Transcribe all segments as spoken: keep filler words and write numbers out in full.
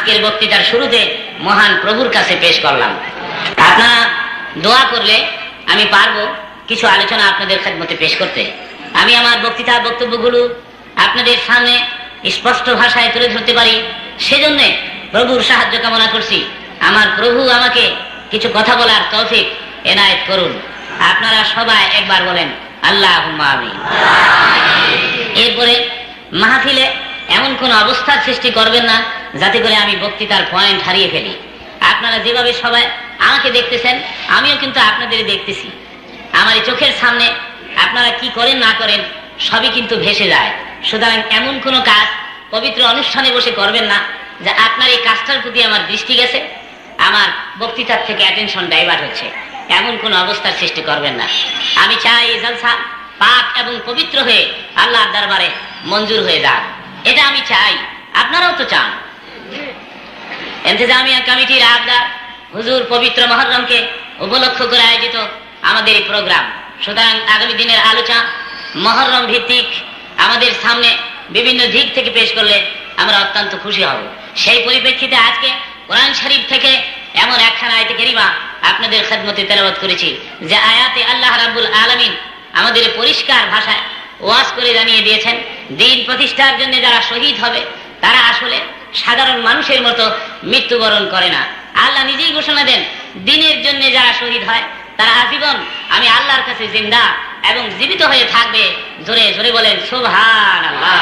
আজকের বক্তৃতার শুরুতে মহান প্রভুর কাছে পেশ করলাম। আপনারা দোয়া করলে আমি পারবো কিছু আলোচনা আপনাদের খেদমতে পেশ করতে। আমি আমার বক্তৃতা বক্তব্যগুলো আপনাদের সামনে স্পষ্ট ভাষায় তুলে ধরতে পারি, সেজন্য প্রভুর সাহায্য কামনা করছি। আমার প্রভু আমাকে কিছু কথা বলার তৌফিক এনায়েত করুন। আপনারা সবাই একবার বলেন আল্লাহুম্মা আমিন। এরপরে মাহফিলে এমন কোন অবস্থার সৃষ্টি করবেন না যাতে করে আমি বক্তৃতার পয়েন্ট হারিয়ে ফেলি। আপনারা যেভাবে সবাই আমাকে দেখতেছেন, আমিও কিন্তু আপনাদের দেখতেছি। আমার এই চোখের সামনে আপনারা কি করেন না করেন সবই কিন্তু ভেসে যায়। সুতরাং এমন কোনো কাজ পবিত্র অনুষ্ঠানে বসে করবেন না যে আপনার এই কাজটার প্রতি আমার দৃষ্টি গেছে, আমার বক্তৃতার থেকে অ্যাটেনশন ডাইভার্ট হচ্ছে, এমন কোন অবস্থার সৃষ্টি করবেন না। আমি চাই এই জলসা পাক এবং পবিত্র হয়ে আল্লাহর দরবারে মঞ্জুর হয়ে যাক, এটা আমি চাই। আপনারাও তো চান। ইন্তেজামিয়া কমিটির আবদার হুজুর পবিত্র মুহররমকে উপলক্ষ করে আয়োজিত আমাদের এই প্রোগ্রাম। সুতরাং আগামী দিনের আলোচনা মুহররম ভিত্তিক আমাদের সামনে বিভিন্ন দিক থেকে পেশ করলে আমরা অত্যন্ত খুশি হব। সেই পরিপ্রেক্ষিতে আজকে কোরআন শরীফ থেকে এমন একখানা আয়াতে কারিমা আপনাদের খেদমতে তেলাওয়াত করেছি যে আয়াতে আল্লাহ রাব্বুল আলামিন আমাদের পরিষ্কার ভাষায় ওয়াজ করে জানিয়ে দিয়েছেন, দিন প্রতিষ্ঠার জন্য যারা শহীদ হবে তারা আসলে সাধারণ মানুষের মতো মৃত্যুবরণ করে না। আল্লাহ নিজেই ঘোষণা দেন, দিনের জন্য যারা শহীদ হয় তারা আজীবন আমি আল্লাহর কাছে জিন্দা এবং জীবিত হয়ে থাকবে। জোরে জোরে বলেন সুবহানাল্লাহ।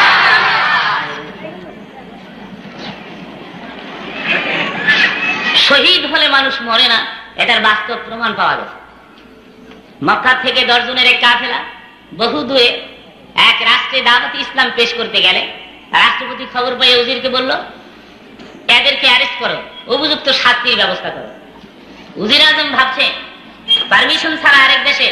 শহীদ হলে মানুষ মরে না, এটার বাস্তব প্রমাণ পাওয়া গেছে। মক্কা থেকে দশজনের এক কাফেলা বহু দূরে এক রাষ্ট্রে দাওয়াত ইসলাম পেশ করতে গেলে রাষ্ট্রপতি খবর পেয়ে উজিরকে বলল, এদেরকে অ্যারেস্ট করো, উপযুক্ত শাস্তির ব্যবস্থা করো। উজির আজম ভাবছে পারমিশন ছাড়া আরেক দেশে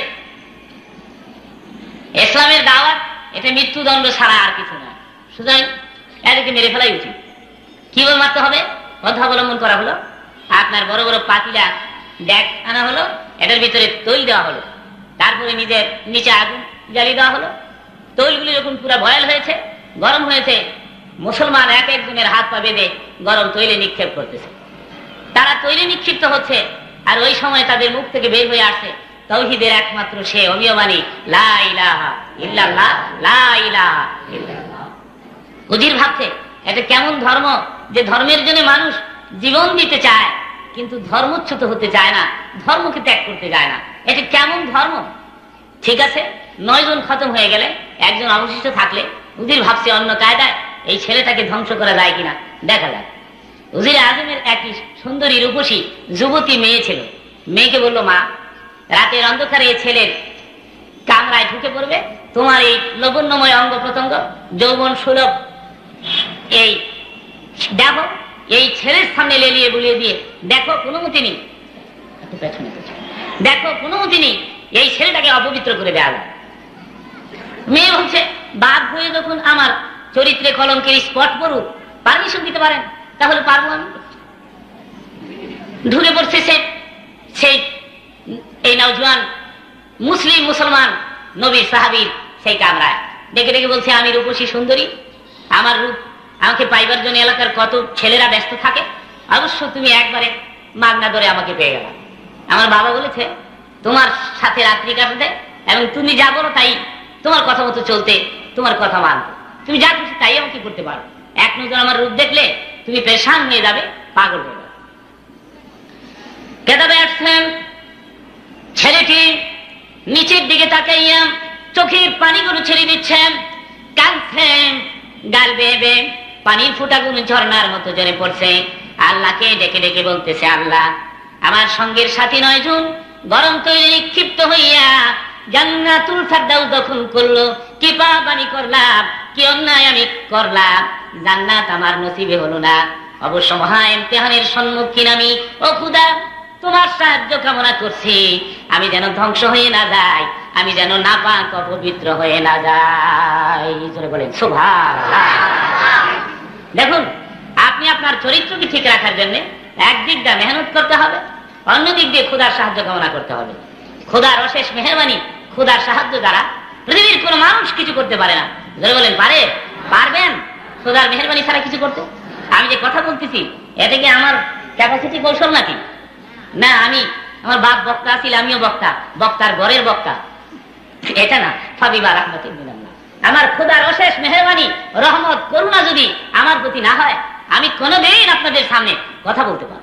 ইসলামের দাওয়াত, এটা মৃত্যুদণ্ড ছাড়া আর কিছু না, সুতরাং এদেরকে মেরে ফেলাই উচিত। কিভাবে মারতে হবে পন্থা অবলম্বন করা হলো। আপনার বড় বড় পাতিলা ডেক আনা হলো, এটার ভিতরে তৈল দেওয়া হলো, তারপরে নিজের নিচে আগুন জ্বালিয়ে দেওয়া হলো। তৈলগুলি যখন পুরো বয়েল হয়েছে, গরম হয়েছে, মুসলমান এক একজনের হাত পা বেঁধে গরম তৈলে নিক্ষেপ করতেছে। তারা তৈলে নিক্ষিপ্ত হচ্ছে, আর ওই সময় তাদের মুখ থেকে বের হয়ে আসছে তাওহীদের একমাত্র সে অমীয় বাণী, লা ইলাহা ইল্লাল্লাহ, লা ইলাহা ইল্লাল্লাহ। উজির ভাবছে এটা কেমন ধর্ম যে ধর্মের জন্য মানুষ জীবন দিতে চায় কিন্তু ধর্মচ্যুত হতে চায় না, ধর্মকে ত্যাগ করতে চায় না। এটা কেমন ধর্ম? ঠিক আছে, নয় জন খতম হয়ে গেলে একজন অবশিষ্ট থাকলে উজির ভাবছে অন্য কায়দায় এই ছেলেটাকে ধ্বংস করা যায় কিনা দেখা যায়। উজির আজমের একটি সুন্দরী রূপসী যুবতী মেয়ে ছিল। মেয়েকে বলল, মা, রাতের অন্ধকারে এই ছেলের কামরায় ঢুকে পড়বে, তোমার এই লবণ্যময় অঙ্গ প্রত্যঙ্গ যৌবন সুলভ এই দেখো, এই ছেলের সামনে লেলিয়ে বুলিয়ে দিয়ে দেখো কোনো মতি নেই, দেখো কোনো মতি নেই এই ছেলেটাকে অপবিত্র করে দেওয়া যায়। মেয়ে বলছে, বাদ হয়ে যখন আমার চরিত্রে কলঙ্কের স্পট পড়ুক পারমিশন দিতে পারেন তাহলে পারবো আমি। ঢুকে পড়ছে সে সেই এই নওজোয়ান মুসলিম মুসলমান নবীর সাহাবীর সেই কামরায়, ডেকে ডেকে বলছে, আমি রূপসী সুন্দরী, আমার রূপ আমাকে পাইবার জন্য এলাকার কত ছেলেরা ব্যস্ত থাকে, অবশ্য তুমি একবারে মাগনা ধরে আমাকে পেয়ে গেল। আমার বাবা বলেছে তোমার সাথে রাত্রি কাটাতে এবং তুমি যা বলো তাই তোমার কথা মতো চলতে, তোমার কথা মানতে, তুমি যা খুশি তাই আমাকে করতে পারো। এক নজর আমার রূপ দেখলে তুমি পেরেশান হয়ে যাবে, পাগল হয়ে যাবে। কেতাবে আসছেন ছেলেটি নিচের দিকে তাকাইয়া চোখের পানিগুলো ছেড়ে দিচ্ছেন, কাঁদছেন, গাল বেয়ে বেয়ে পানির ফোঁটাগুলো ঝর্ণার মতো জরে পড়ছে। আল্লাহকে ডেকে ডেকে বলতেছে, আল্লাহ, আমার সঙ্গের সাথী নয় জন গরম তৈরি নিক্ষিপ্ত হইয়া জান্নাতুল ফেরদাউস দখল করলো, কি পাপ আমি করলাম, কি অন্যায় আমি করলাম, জান্নাত আমার নসিবে হলো না, অবশ্য মহা ইমতিহানের সম্মুখীন আমি। ও খোদা, তোমার সাহায্য কামনা করছি, আমি যেন ধ্বংস হয়ে না যাই, আমি যেন নাপাক অপবিত্র হয়ে না যাই। বলেন সুবহানাল্লাহ। দেখুন, আপনি আপনার চরিত্রকে ঠিক রাখার জন্য একদিক দিয়ে মেহনত করতে হবে, অন্য দিক দিয়ে খোদার সাহায্য কামনা করতে হবে। খোদার অশেষ মেহেরবানি, খোদার সাহায্য দ্বারা পৃথিবীর কোন মানুষ কিছু করতে পারে না। বলেন পারে? পারবেন খোদার মেহেরবানি ছাড়া কিছু করতে? আমি যে কথা বলতেছি এটা কি আমার ক্যাপাসিটি কৌশল নাকি? না, আমি আমার বাপ বক্তা ছিল, আমিও বক্তা, বক্তার ঘরের বক্তা, এটা না। ফাবিবা রাহমাতিন মিনাল্লাহ, আমার খোদার অশেষ মেহেরবানি, রহমত, করুণা যদি আমার প্রতি না হয় আমি কোনোদিন আপনাদের সামনে কথা বলতে পারব।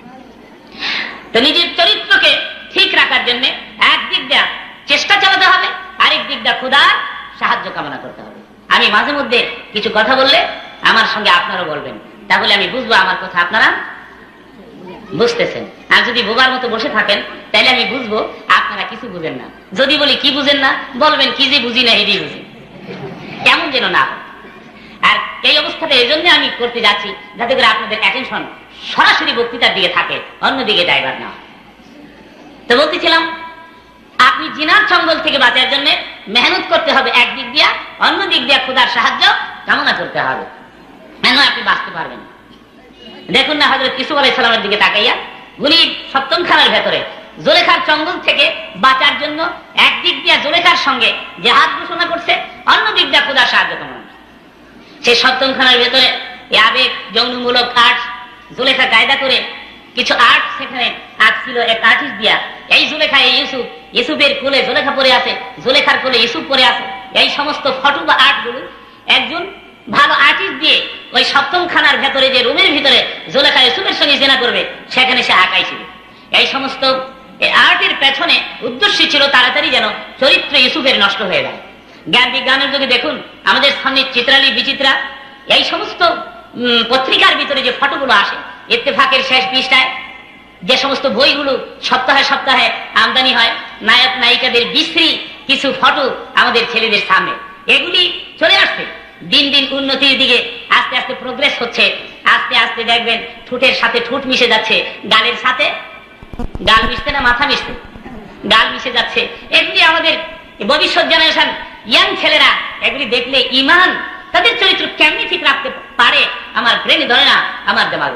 তো নিজের চরিত্রকে ঠিক রাখার জন্য একদিক দিয়ে চেষ্টা চালাতে হবে, আরেক দিক দিয়ে খোদার সাহায্য কামনা করতে হবে। আমি মাঝে মধ্যে কিছু কথা বললে আমার সঙ্গে আপনারাও বলবেন, তাহলে আমি বুঝবো আমার কথা আপনারা বুঝতেছেন। আর যদি বোবার মতো বসে থাকেন তাহলে আমি বুঝবো আপনারা কিছু বুঝেন না। যদি বলি কি বুঝেন না, বলবেন কি যে বুঝি না, এটাই বুঝি, কেমন যেন না। আর এই অবস্থাতে এই জন্য আমি করতে যাচ্ছি যাতে করে আপনাদের অ্যাটেনশন সরাসরি বক্তৃতার দিকে থাকে, অন্যদিকে ডাইভার্ট না। তো বলতেছিলাম, আপনি জিনার চঙ্গল থেকে বাঁচার জন্য মেহনত করতে হবে একদিক দিয়া, অন্য দিক দিয়া খোদার সাহায্য কামনা করতে হবে, কেন আপনি বাঁচতে পারবেন। দেখুন না হযরত ইউসুফ আলাইহিস সালামের দিকে তাকাইয়া, উনি সপ্তম খানার ভেতরে জুলেখার চঙ্গল থেকে বাঁচার জন্য একদিক দিয়া জুলেখার সঙ্গে জিহাদ ঘোষণা করছে, অন্য দিক দিয়া খোদার সাহায্য কামনা করছে। সেই সপ্তম খানার ভেতরে আবেগ যৌনমূলক আর্ট জুলেখা কায়দা করে কিছু আর্ট সেখানে আঁকছিল এক আর্টিস্ট দিয়া। এই জুলেখা, এই ইউসুফ, ইউসুফের কোলে জুলেখা পড়ে আছে, জুলেখার কোলে ইউসুফ পড়ে আছে, এই সমস্ত ফটো বা আর্ট গুলো একজন ভালো আর্টিস্ট দিয়ে ওই সপ্তম খানার ভেতরে যে রুমের ভিতরে জুলেখা ইউসুফের সঙ্গে জিনা করবে সেখানে সে আঁকাইছিল। এই সমস্ত আর্টের পেছনে উদ্দেশ্য ছিল তাড়াতাড়ি যেন চরিত্র ইউসুফের নষ্ট হয়ে যায়। জ্ঞান বিজ্ঞানের যুগে দেখুন আমাদের সামনে চিত্রালী বিচিত্রা, এই সমস্ত পত্রিকার ভিতরে যে ফটোগুলো আসে, ইত্তেফাকের শেষ পৃষ্ঠায় যে সমস্ত বইগুলো সপ্তাহে সপ্তাহে আমদানি হয়, নায়ক নায়িকাদের বিশ্রী কিছু ফটো আমাদের ছেলেদের সামনে, এগুলি চলে আসছে। দিন দিন উন্নতির দিকে আস্তে আস্তে প্রোগ্রেস হচ্ছে, আস্তে আস্তে দেখবেন ঠোঁটের সাথে ঠোঁট মিশে যাচ্ছে, গালের সাথে গাল মিশতে না মাথা মিশতে গাল মিশে যাচ্ছে। এগুলি আমাদের ভবিষ্যৎ জেনারেশন ইয়াং ছেলেরা এগুলি দেখলে ইমান, তাদের চরিত্র কেমনি ঠিক রাখতে পারে আমার ব্রেনে ধরে না, আমার দেমাগ।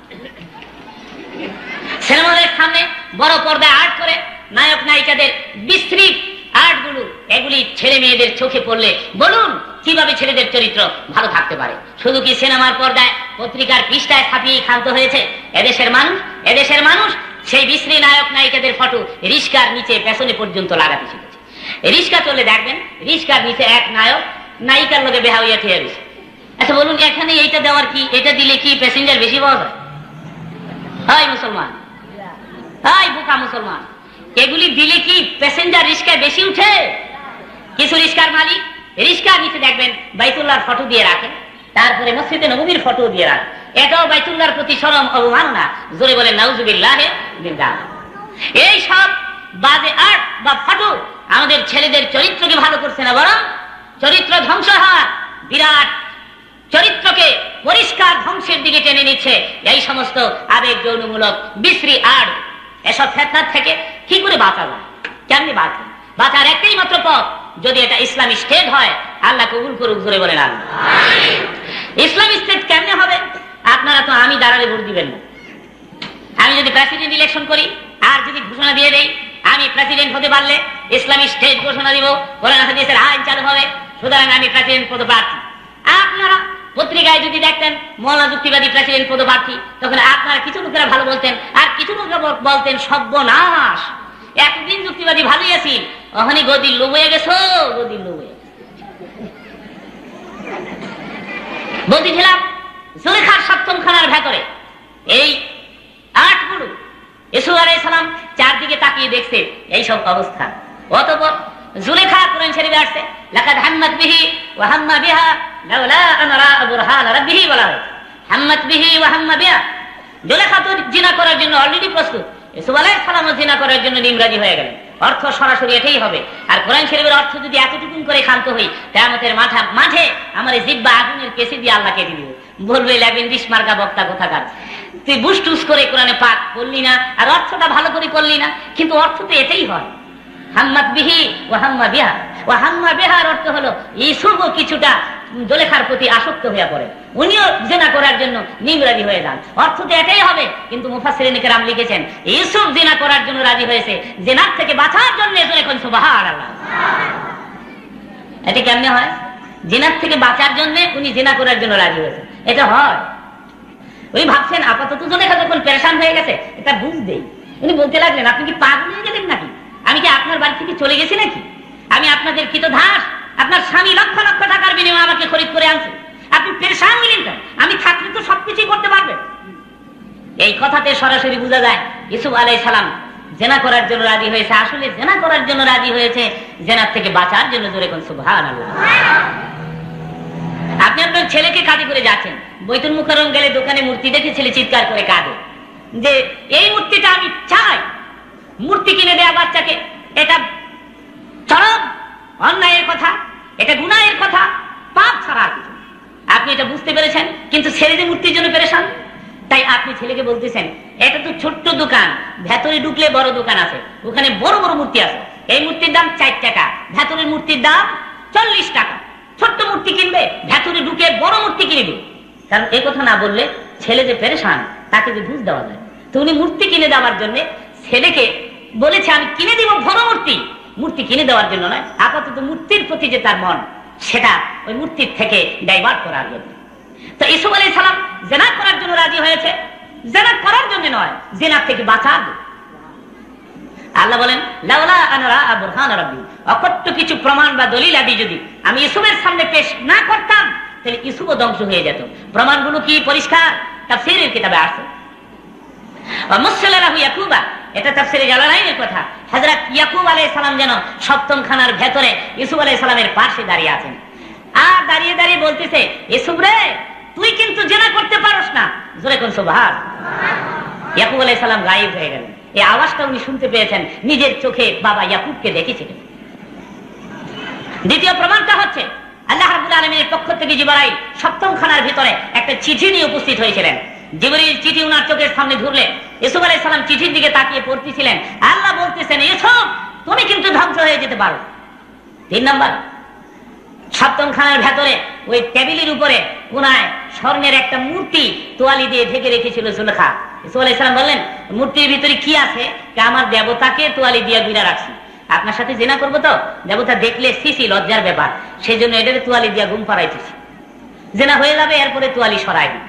সিনেমাদের সামনে বড় পর্দায় আর্ট করে নায়ক নায়িকাদের বিশ্রী আর্ট গুলো, এগুলি ছেলে মেয়েদের চোখে পড়লে বলুন কিভাবে ছেলেদের চরিত্র ভালো থাকতে পারে? শুধু কি সিনেমার পর্দায় পত্রিকার পৃষ্ঠায় ছাপিয়ে ক্ষান্ত হয়েছে এদেশের মানুষ? এদেশের মানুষ সেই বিশ্রী নায়ক নায়িকাদের ফটো রিস্কার নিচে পেছনে পর্যন্ত লাগাতে শিখেছে। রিস্কা চলে দেখবেন রিস্কার নিচে এক নায়ক নায়িকার লোকে বেহা হইয়া ঠিক আছে। আচ্ছা বলুন, এখানে এইটা দেওয়ার কি, এটা দিলে কি প্যাসেঞ্জার বেশি পাওয়া যায়? হয় মুসলমান, হয় বোকা মুসলমান, এগুলি দিলে কি প্যাসেঞ্জার রিস্কায় বেশি উঠে? কিছু রিস্কার মালিক রিস্কার নিচে দেখবেন বাইতুল্লাহর ফটো দিয়ে রাখেন, তারপরে মসজিদে নববীর ফটো দিয়ে রাখেন। এটাও বাইতুল্লাহর প্রতি শরম অবমাননা, জোরে বলে নাউজুবিল্লাহে মিন যালিক। এই সব বাজে আর্ট বা ফটো আমাদের ছেলেদের চরিত্রকে ভালো করছে না, বরং চরিত্র ধ্বংস হওয়ার বিরাট চরিত্রকে পরিষ্কার ধ্বংসের দিকে টেনে নিচ্ছে এই সমস্ত আবেগ যৌনমূলক বিশ্রী আর্ট। এসব ফেতনার থেকে কি করে বাঁচা যায়? কেমনি বাঁচবেন? বাঁচার একটাই মাত্র পথ, যদি এটা ইসলামী স্টেট হয়, আল্লাহ কবুল করুক, জোরে বলেন আমিন। ইসলামী স্টেট কেমনে হবে? আপনারা তো আমি দাঁড়ালে ভোট দিবেন না। আমি যদি প্রেসিডেন্ট ইলেকশন করি আর যদি ঘোষণা দিয়ে দেই আমি প্রেসিডেন্ট হতে পারলে ইসলামী স্টেট ঘোষণা দিব, কোরআন হাদিসের আইন চালু হবে, সুতরাং আমি প্রেসিডেন্ট পদপ্রার্থী। আপনারা পত্রিকায় যদি দেখতেন মৌলানা যুক্তিবাদী প্রেসিডেন্ট পদপ্রার্থী, তখন আপনারা কিছু লোকেরা ভালো বলতেন আর কিছু লোকেরা বলতেন সর্বনাশ, একদিন যুক্তিবাদী ভালোই আছি, ওখানে গদির লোভ হয়ে গেছো, গদির লোভ হয়ে গেছে। বলতেছিলাম জুলেখার সপ্তম খানার ভেতরে এই আটগুলো ইউসুফ আলাইহিস সালাম চারদিকে তাকিয়ে দেখছে এইসব অবস্থা। অতঃপর জুলেখা কোরআন শরীফে আসছে লাকাদ হাম্মাত বিহি ওয়া হাম্মা বিহা লাউলা আন রা'a বুরহান রাব্বিহি বলা হয়। হাম্মাত বিহি ওয়া হাম্মা বিহা, জুলেখা তো জিনা করার জন্য অলরেডি প্রস্তুত, ইউসুফ আলাইহিস সালামও জিনা করার জন্য নিমরাজি হয়ে গেলেন। অর্থ সরাসরি এটাই হবে। আর কোরআন শরীফের অর্থ যদি এতটুকুন করে ক্ষান্ত হই, কিয়ামতের মাথা মাঝে আমার জিহ্বা আগুনের কেসি দিয়ে আল্লাহকে দিবে, বলবে লাগবেন বিশ মার্কা বক্তা কোথাকার, তুই বুসটুস করে কোরআনে পাক করলি না আর অর্থটা ভালো করে করলি না। কিন্তু অর্থ তো এটাই হয়, হাম্মাত বিহি ওয়া হাম্মা বিহা। ওয়া হাম্মা বিহার অর্থ হলো ইউসুফও কিছুটা জুলেখার প্রতি আসক্ত হয়ে পড়ে, উনিও জিনা করার জন্য নিমরাজি হয়ে যান। অর্থ তো এটাই হবে, কিন্তু মুফাসসিরিন কেরাম লিখেছেন ইউসুফ জিনা করার জন্য রাজি হয়েছে, জিনার থেকে বাঁচার জন্য। এখন সুবহানাল্লাহ, এটা কেমনে হয়? জিনার থেকে বাঁচার জন্য উনি জিনা করার জন্য রাজি হয়েছে, এটা হয়? উনি ভাবছেন আপাতত জুলেখা যখন পেরেশান হয়ে গেছে এটা বুঝবেই। উনি বলতে লাগলেন, আপনি কি পাগল হয়ে গেলেন নাকি? আমি কি আপনার বাড়ি থেকে চলে গেছি নাকি? আমি আপনাদের কৃতদাস, আপনার স্বামী লক্ষ লক্ষ টাকার বিনিময়ে আমাকে খরিদ করে আনছে, আপনি পেরেশান হলেন কেন? আমি থাকলে তো সবকিছুই করতে পারবেন। এই কথাতে সরাসরি বোঝা যায় ইউসুফ আলাইহিস সালাম জেনা করার জন্য রাজি হয়েছে। আসলে জেনা করার জন্য রাজি হয়েছে জেনার থেকে বাঁচার জন্য। জোরে কোন সুবহানাল্লাহ। আপনি আপনার ছেলেকে কাঁদি করে যাচ্ছেন, বৈতুল মুকাররম গেলে দোকানে মূর্তি দেখে ছেলে চিৎকার করে কাঁদে যে এই মূর্তিটা আমি চাই। মূর্তি কিনে দেয়া বাচ্চাকে এটা চরম অন্যায়ের কথা, এটা গুনাহের কথা, পাপ ছাড়া আর কিছু। আপনি এটা বুঝতে পেরেছেন, কিন্তু ছেলে যে মূর্তির জন্য পেরেশান। তাই আপনি ছেলেকে বলতেছেন এটা তো ছোট্ট দোকান, ভেতরে ঢুকলে বড় দোকান আছে, ওখানে বড় বড় মূর্তি আছে, এই মূর্তির দাম চার টাকা, ভেতরের মূর্তির দাম চল্লিশ টাকা। ছোট্ট মূর্তি কিনবে, ভেতরে ঢুকে বড় মূর্তি কিনবে। কারণ এই কথা না বললে ছেলে যে পেরেশান তাকে যে বুঝ দেওয়া যায়। তো উনি মূর্তি কিনে দেওয়ার জন্য ছেলেকে বলেছে আমি কিনে দিব বড় মূর্তি, মূর্তি কিনে দেওয়ার জন্য নয়, আপাতত মূর্তির প্রতি যে তার মন সেটা ওই মূর্তির থেকে ডাইভার্ট করার জন্য। তো ইউসুফ আলাইহিস সালাম জিনা করার জন্য রাজি হয়েছে, জিনা করার জন্য নয়, জিনা থেকে বাঁচার। আল্লাহ বলেন লাউলা আনরা বুরহান রাব্বি, অকট্ট কিছু প্রমাণ বা দলিল আদি যদি আমি ইউসুফের সামনে পেশ না করতাম তাহলে ইউসুফও ধ্বংস হয়ে যেত। প্রমাণগুলো কি পরিষ্কার তাফসীরের কিতাবে আছে। ওয়া মুসলাহু ইয়াকুবা, এটা তাফসীরে জালালাইনের কথা। হযরত ইয়াকুব আলাইহিস সালাম যেন সপ্তম খানার ভেতরে ইউসুফ আলাইহিস সালামের পাশে দাঁড়িয়ে আছেন, আর দাঁড়িয়ে দাঁড়িয়ে বলতেছে ইউসুফ রে তুই কিন্তু জিনা করতে পারোস না। জোরে কোন সুবহান। ইয়াকুব আলাইহিস সালাম গায়েব হয়ে গেলেন। এই আওয়াজটা উনি শুনতে পেয়েছেন, নিজের চোখে বাবা ইয়াকুবকে দেখেছিলেন। দ্বিতীয় প্রমাণটা হচ্ছে আল্লাহ রাব্বুল আলামিনের পক্ষ থেকে জিবরাইল সপ্তম খানার ভিতরে একটা চিঠি নিয়ে উপস্থিত হয়েছিলেন। জিবরাইল চিঠি উনার চোখের সামনে ধরলে ইউসুফ আলাইহিস সালাম চিঠির দিকে তাকিয়ে পড়তেছিলেন। আল্লাহ বলতেছেন ইউসুফ তুমি কিন্তু ধ্বংস হয়ে যেতে পারো। তিন নাম্বার, সপ্তম খানার ভেতরে ওই টেবিলের উপরে কোনায় স্বর্ণের একটা মূর্তি তোয়ালি দিয়ে ঢেকে রেখেছিল জুলেখা। ইউসুফ আলাইহিস সালাম বললেন মূর্তির ভিতরে কি আছে? আমার দেবতাকে তোয়ালি দিয়ে গুইরা রাখছি, আপনার সাথে জিনা করবো তো দেবতা দেখলে সিসি লজ্জার ব্যাপার, সেই জন্য এটাকে তোয়ালি দিয়া ঘুম পাড়াইতেছি, জিনা হয়ে যাবে এরপরে তোয়ালি সরাই দিই।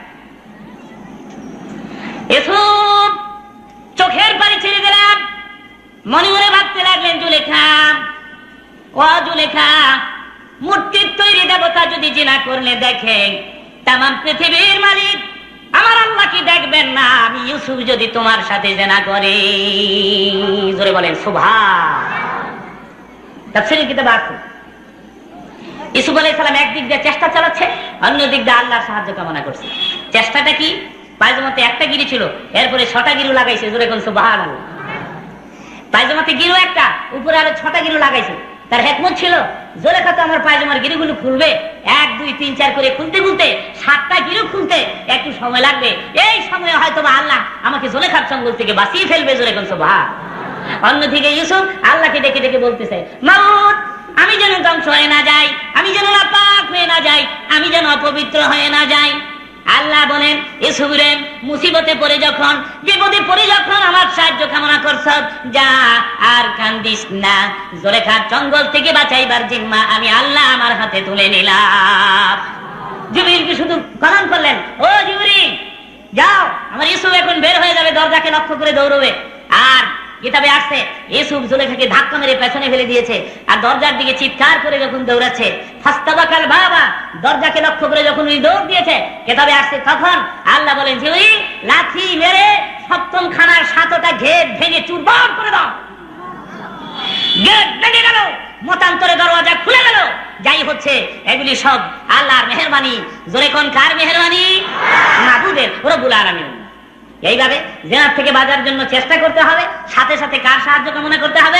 ইউসুফ চোখের পানি ছেড়ে দিলাম, মনে মনে ভাবতে লাগলেন জুলেখা ও জুলেখা মূর্তির তৈরি দেবতা যদি জিনা করলে দেখে তামাম পৃথিবীর মালিক আমার আল্লাহ কি দেখবেন না? আমি ইউসুফ যদি তোমার সাথে জিনা করি, জোরে বলেন সুবহান। তাফসীরের কিতাবে আছে ইউসুফ আলাইহিস সালাম একদিক দিয়ে চেষ্টা চালাচ্ছে, অন্য দিক দিয়ে আল্লাহর সাহায্য কামনা করছে। চেষ্টাটা কি? পায়জামাতে একটা গিরি ছিল, এরপরে ছটা গিরু লাগাইছে। জোরে কোন সুবহানাল্লাহ। পায়জামাতে গিরু একটা, উপরে আরো ছটা গিরু লাগাইছে। তার হিকমত ছিল জুলেখা তো আমার পায়জামার গিরুগুলো খুলবে, এক দুই তিন চার করে খুলতে খুলতে সাতটা গিরু খুলতে একটু সময় লাগবে। এই সময় হয়তো আল্লাহ আমাকে জুলেখার চঙ্গল থেকে বাঁচিয়ে ফেলবে। জোরে কোন সুবহান। অন্যদিকে ইউসুফ আল্লাহকে ডেকে ডেকে বলতেছে মাউত আমি যেন ধ্বংস হয়ে না যাই, আমি যেন নাপাক হয়ে না যাই, আমি যেন অপবিত্র হয়ে না যাই। আল্লাহ বলেন ইউসুফ রে মুসিবতে পড়ে যখন বিপদে পড়ে যখন আমার সাহায্য কামনা করছ, যা আর কান্দিস না, জুলেখার চঙ্গল থেকে বাঁচাইবার জিম্মা আমি আল্লাহ আমার হাতে তুলে নিলাম। জিবরিলকে শুধু কলম করলেন, ও জিবরিল যাও, আমার ইউসুফ এখন বের হয়ে যাবে, দরজাকে লক্ষ্য করে দৌড়বে। আর কিতাবে আসছে ইউসুফ জুলেখাকে ধাক্কা মেরে পেছনে ফেলে দিয়েছে, আর দরজার দিকে চিৎকার করে যখন দৌড়াচ্ছে ফাস্তাবাকাল বাবা, দরজাকে লক্ষ্য করে যখন উনি দৌড় দিয়েছে, কিতাবে আসছে তখন আল্লাহ বলেন জিবরিল লাঠি মেরে সপ্তম খানার সাতটা গেট ভেঙে চুরমার করে দাও। গেট ভেঙে গেল, মতান্তরে দরজা খুলে গেল। যাই হচ্ছে এগুলি সব আল্লাহর মেহেরবানি। জোরে কোন কার মেহেরবানি? মাবুদের রব্বুল আলামিন। এইভাবে জিনার থেকে বাঁচার জন্য চেষ্টা করতে হবে, সাথে সাথে কার সাহায্য কামনা করতে হবে?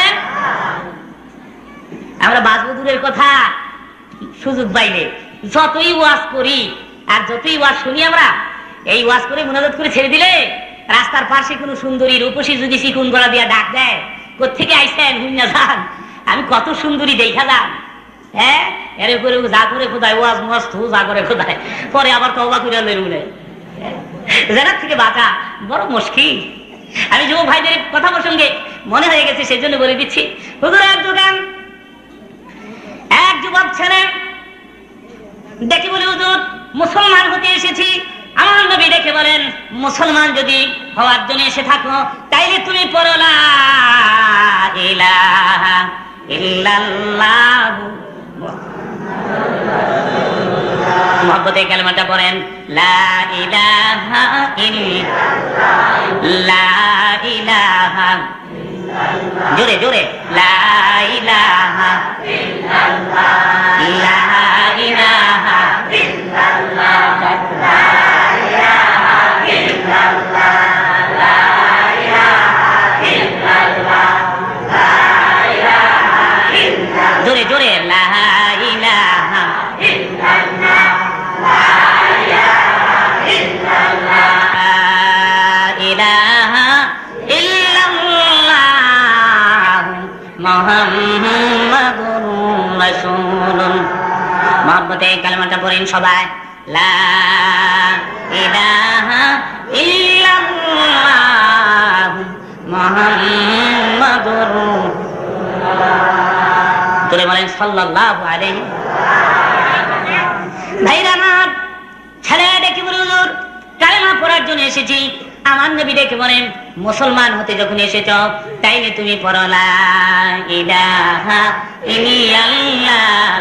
আমরা বাঁচবো দূরের কথা, সুযোগ পাইলে যতই ওয়াজ করি আর যতই ওয়াজ শুনি আমরা, এই ওয়াজ করে মুনাজাত করে ছেড়ে দিলে রাস্তার পাশে কোনো সুন্দরী রূপসী যদি চিকুন গলা দিয়া ডাক দেয়, কোত্থেকে আইসেন হুইনা যান, আমি কত সুন্দরী দেখা যান, হ্যাঁ এর করে যা করে খোদায় ওয়াজ মস্ত যা করে খোদায়, পরে আবার তওবা করে লইলে জেনার থেকে বাঁচা বড় মুশকিল। আমি যুবক ভাইদের কথা প্রসঙ্গে মনে হয়ে গেছে সেজন্য বলে দিচ্ছি। হুজুর এক দোকান এক যুবক ছেলে দেখি বলে হুজুর মুসলমান হতে এসেছি, আমার নবী দেখে বলেন, মুসলমান যদি হওয়ার জন্য এসে থাকো তাইলে তুমি পড়ো লা ইলাহা ইল্লাল্লাহ, মুহাব্বতে কালেমাটা পড়েন, লা ইলাহা ইল্লাল্লাহ, লা ইলাহা, জোরে জোরে, লা ইলাহা ইল্লাল্লাহ, লা ইলাহা ইল্লাল্লাহ, লা ইলাহা ইল্লাল্লাহ, লা ইলাহা ইল্লাল্লাহ, লা ইলাহা ইল্লাল্লাহ, জোরে জোরে, লা ইলাহা ইল্লাল্লাহ, লা ইলাহা ইল্লাল্লাহ, লা ইলাহা ইল্লাল্লাহ, মুহাম্মাদুর রাসূলুল্লাহ। মুহাব্বতে কালেমাটা পড়েন সবাই, লা ইলাহা ইল্লাল্লাহ, মুহাম্মাদুর রাসূলুল্লাহ। তোরে বলেন সাল্লাল্লাহু আলাইহি। ভাইরা আমার, ছেলে ডেকে বলে, হুজুর কালেমা পড়ার জন্য এসেছি। আমার নবী ডেকে বলেন, মুসলমান হতে যখন এসেছ তাইলে তুমি পড়ো লা ইলাহা ইল্লাল্লাহ,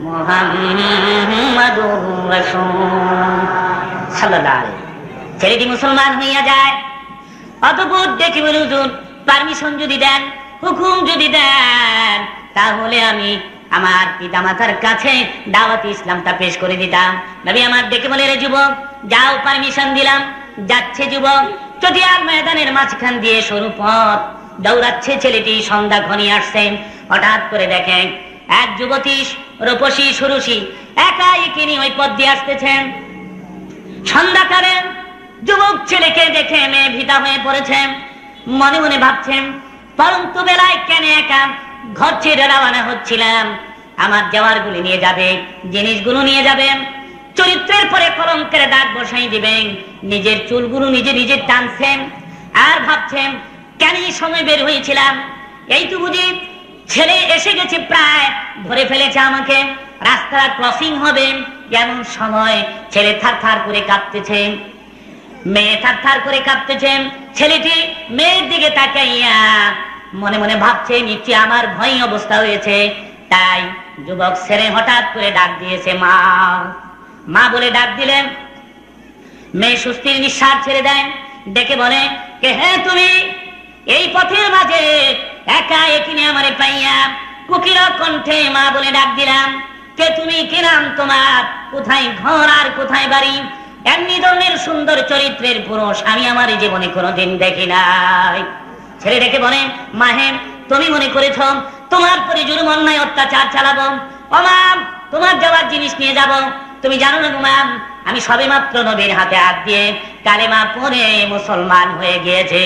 মুহাম্মাদুর রাসূল সাল্লাল্লাহু আলাইহি। ছেলেটি মুসলমান হইয়া যায়। অতঃপর ডেকে বলে, হুজুর পারমিশন যদি দেন, হুকুম যদি দেন, তাহলে আমি আমার পিতামাতার কাছে দাওয়াত ইসলামটা পেশ করে দিতাম। নবী আমার ডেকে বলে, রে যুবক, যাও, পারমিশন দিলাম। যাচ্ছে যুবক, চটিয়ার ময়দানের মাঝখান দিয়ে সরু পথ দৌড়াচ্ছে ছেলেটি। সন্ধ্যা ঘনিয়ে আসছে। হঠাৎ করে দেখে এক যুবতী, রূপসী সুরুষী, একাই কিনি ওই পথ দিয়ে আসতেছেন। সন্ধ্যাকালে যুবক ছেলেকে দেখে মেয়ে ভীতা হয়ে পড়েছেন। মনে মনে ভাবছেন, পরন্ত বেলায় কেন একা ঘর ছেড়ে রওনা হচ্ছিলাম, আমার যাওয়ারগুলি নিয়ে যাবে, জিনিসগুলো নিয়ে যাবেন, চরিত্রের পরে কলঙ্কের দাগ বসাই দিবেন। নিজের চুলগুলো নিজে নিজে টানছেন আর ভাবছেন, কেন সময় বের হয়েছিলাম, এই তো বুঝি ছেলে এসে গেছে, প্রায় ধরে ফেলেছে আমাকে, রাস্তা ক্রসিং হবে এমন সময় ছেলে থার থার করে কাঁপতেছে, মেয়ে থার থার করে কাঁপতেছেন। ছেলেটি মেয়ের দিকে তাকাইয়া মনে মনে ভাবছে, নিশ্চয় আমার ভয় অবস্থা হয়েছে। তাই যুবক ছেলে হঠাৎ করে ডাক দিয়েছে, মা মা বলে ডাক দিলেন। মেয়ে সুস্থির নিঃশ্বাস ছেড়ে দেন, ডেকে বলে, কে হে তুমি? এই পথের মাঝে একা একিনে আমারে পাইয়া কুকিরা কণ্ঠে মা বলে ডাক দিলাম, কে তুমি? কি নাম তোমার? কোথায় ঘর আর কোথায় বাড়ি? এমনি ধরনের সুন্দর চরিত্রের পুরুষ আমি আমার জীবনে কোনোদিন দেখি নাই। ছেলে ডেকে বলে, মাহে তুমি মনে করেছ তোমার পরে জুলুম অন্যায় অত্যাচার চালাবো? ও মা, তোমার যাওয়ার জিনিস নিয়ে যাব। তুমি জানো না গো মা, আমি সবে মাত্র নবীর হাতে হাত দিয়ে কালেমা পড়ে মুসলমান হয়ে গিয়েছে।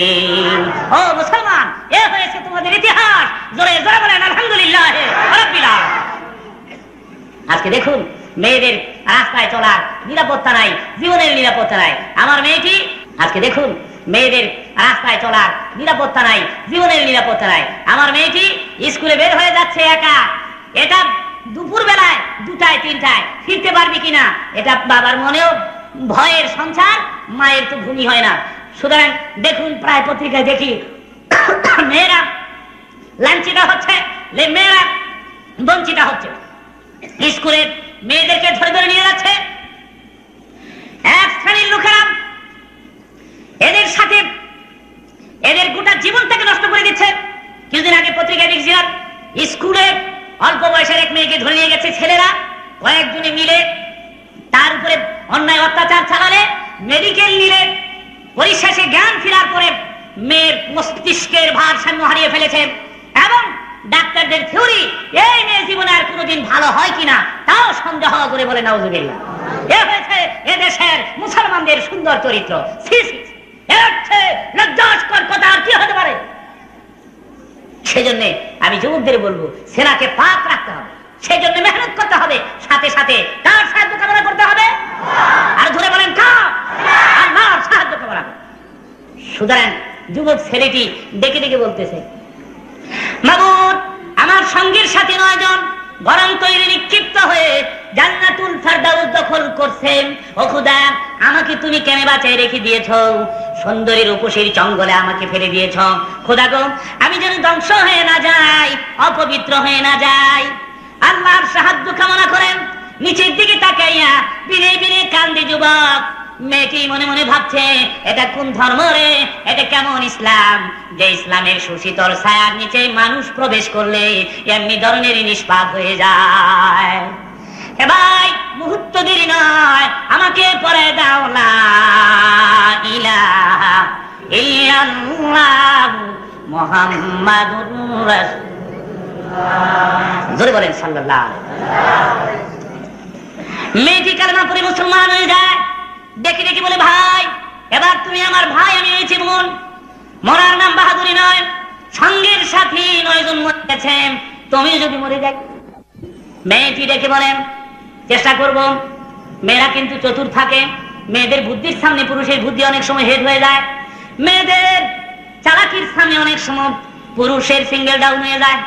ও মুসলমান, এ হয়েছে তোমাদের ইতিহাস। জোরে জোরে বলেন আলহামদুলিল্লাহ রাব্বিল আলামিন। আজকে দেখুন, মেয়েদের রাস্তায় চলার নিরাপত্তা নাই, জীবনের নিরাপত্তা নাই। আমার মেয়েটি, আজকে দেখুন, মেয়েদের রাস্তায় চলার নিরাপত্তা নাই, জীবনের নিরাপত্তা নাই। আমার মেয়েটি স্কুলে বের হয়ে যাচ্ছে একা। এটা দুপুর বেলায় দুটায় তিনটায় ফিরতে পারবি কিনা, এটা বাবার মনেও ভয়ের সঞ্চার, মায়ের তো ভূমি হয় না। সুতরাং দেখুন, প্রায় পত্রিকায় দেখি মেয়েরা লাঞ্ছিত হচ্ছে, মেয়েরা বঞ্চিত হচ্ছে। স্কুলে মেয়েদেরকে ধরে ধরে নিয়ে যাচ্ছে এক শ্রেণীর লোকেরা, এদের সাথে এদের গোটা জীবনটাকে নষ্ট করে দিচ্ছে। কিছুদিন আগে পত্রিকায় দেখছিলাম, স্কুলে অল্প বয়সের এক মেয়েকে ধরে নিয়ে গেছে ছেলেরা, কয়েকজনে মিলে তার উপরে অন্যায় অত্যাচার চালালে, মেডিকেল নিলে, পরিশেষে জ্ঞান ফেরার পরে মেয়ের মস্তিষ্কের ভারসাম্য হারিয়ে ফেলেছে। এবং ডাক্তারদের থিওরি, এই মেয়ে জীবনে আর কোনোদিন ভালো হয় কিনা তাও সন্দেহ করে বলে নাউজুবিল্লাহ। এ হয়েছে এদেশের মুসলমানদের সুন্দর চরিত্র। লজ্জাস্কর কথা আর কি হতে পারে? সেজন্য আমি যুবকদের বলবো, সেনাকে পাক রাখতে হবে, সেজন্য মেহনত করতে হবে, সাথে সাথে কার সাহায্য কামনা করতে হবে? আর ধরে বলেন কার? আল্লাহর সাহায্য কামনা। সুতরাং যুবক ছেলেটি ডেকে ডেকে বলতেছে, মাবুদ, আমার সঙ্গীর সাথে নয় জন গরম তৈরি নিক্ষিপ্ত হয়ে জান্নাতুল ফেরদাউস দখল করছে। ও খোদা, আমাকে তুমি কেন বাঁচায় রেখে দিয়েছো? সুন্দরী রূপসীর চঙ্গলে আমাকে ফেলে দিয়েছো। খোদা গো, আমি যেন ধ্বংস হয়ে না যাই, অপবিত্র হয়ে না যাই। আল্লাহর সাহায্য কামনা করেন। নিচের দিকে তাকাইয়া বিনে বিনে কান্দে যুবক। মেয়েটি মনে মনে ভাবছে, এটা কোন ধর্ম রে, এটা কেমন ইসলাম, যে ইসলামের সুশীতল ছায়ার নিচে মানুষ প্রবেশ করলে এমনি ধরনেরই নিষ্পাপ হয়ে যায়। এ ভাই, মুহূর্ত দেরি নয়, আমাকে পরে দাও লা ইলাহা ইল্লাল্লাহ মুহাম্মাদুর রাসূলুল্লাহ। জোরে বলেন সাল্লাল্লাহু আলাইহি ওয়াসাল্লাম। মেয়েটি কালেমা পড়ে মুসলমান হয়ে যায়। দেখি দেখি বলে, ভাই এবার তুমি আমার ভাই, আমি হয়েছি বোন। মরার নাম বাহাদুরি নয়, সঙ্গের সাথী নয়জন মরে গেছে, তুমি যদি মরে যাই। মেয়েটি দেখে বলেন, চেষ্টা করব। মেয়েরা কিন্তু চতুর থাকে। মেয়েদের বুদ্ধির সামনে পুরুষের বুদ্ধি অনেক সময় হেড হয়ে যায়। মেয়েদের চালাকির সামনে অনেক সময় পুরুষের সিঙ্গেল ডাউন হয়ে যায়।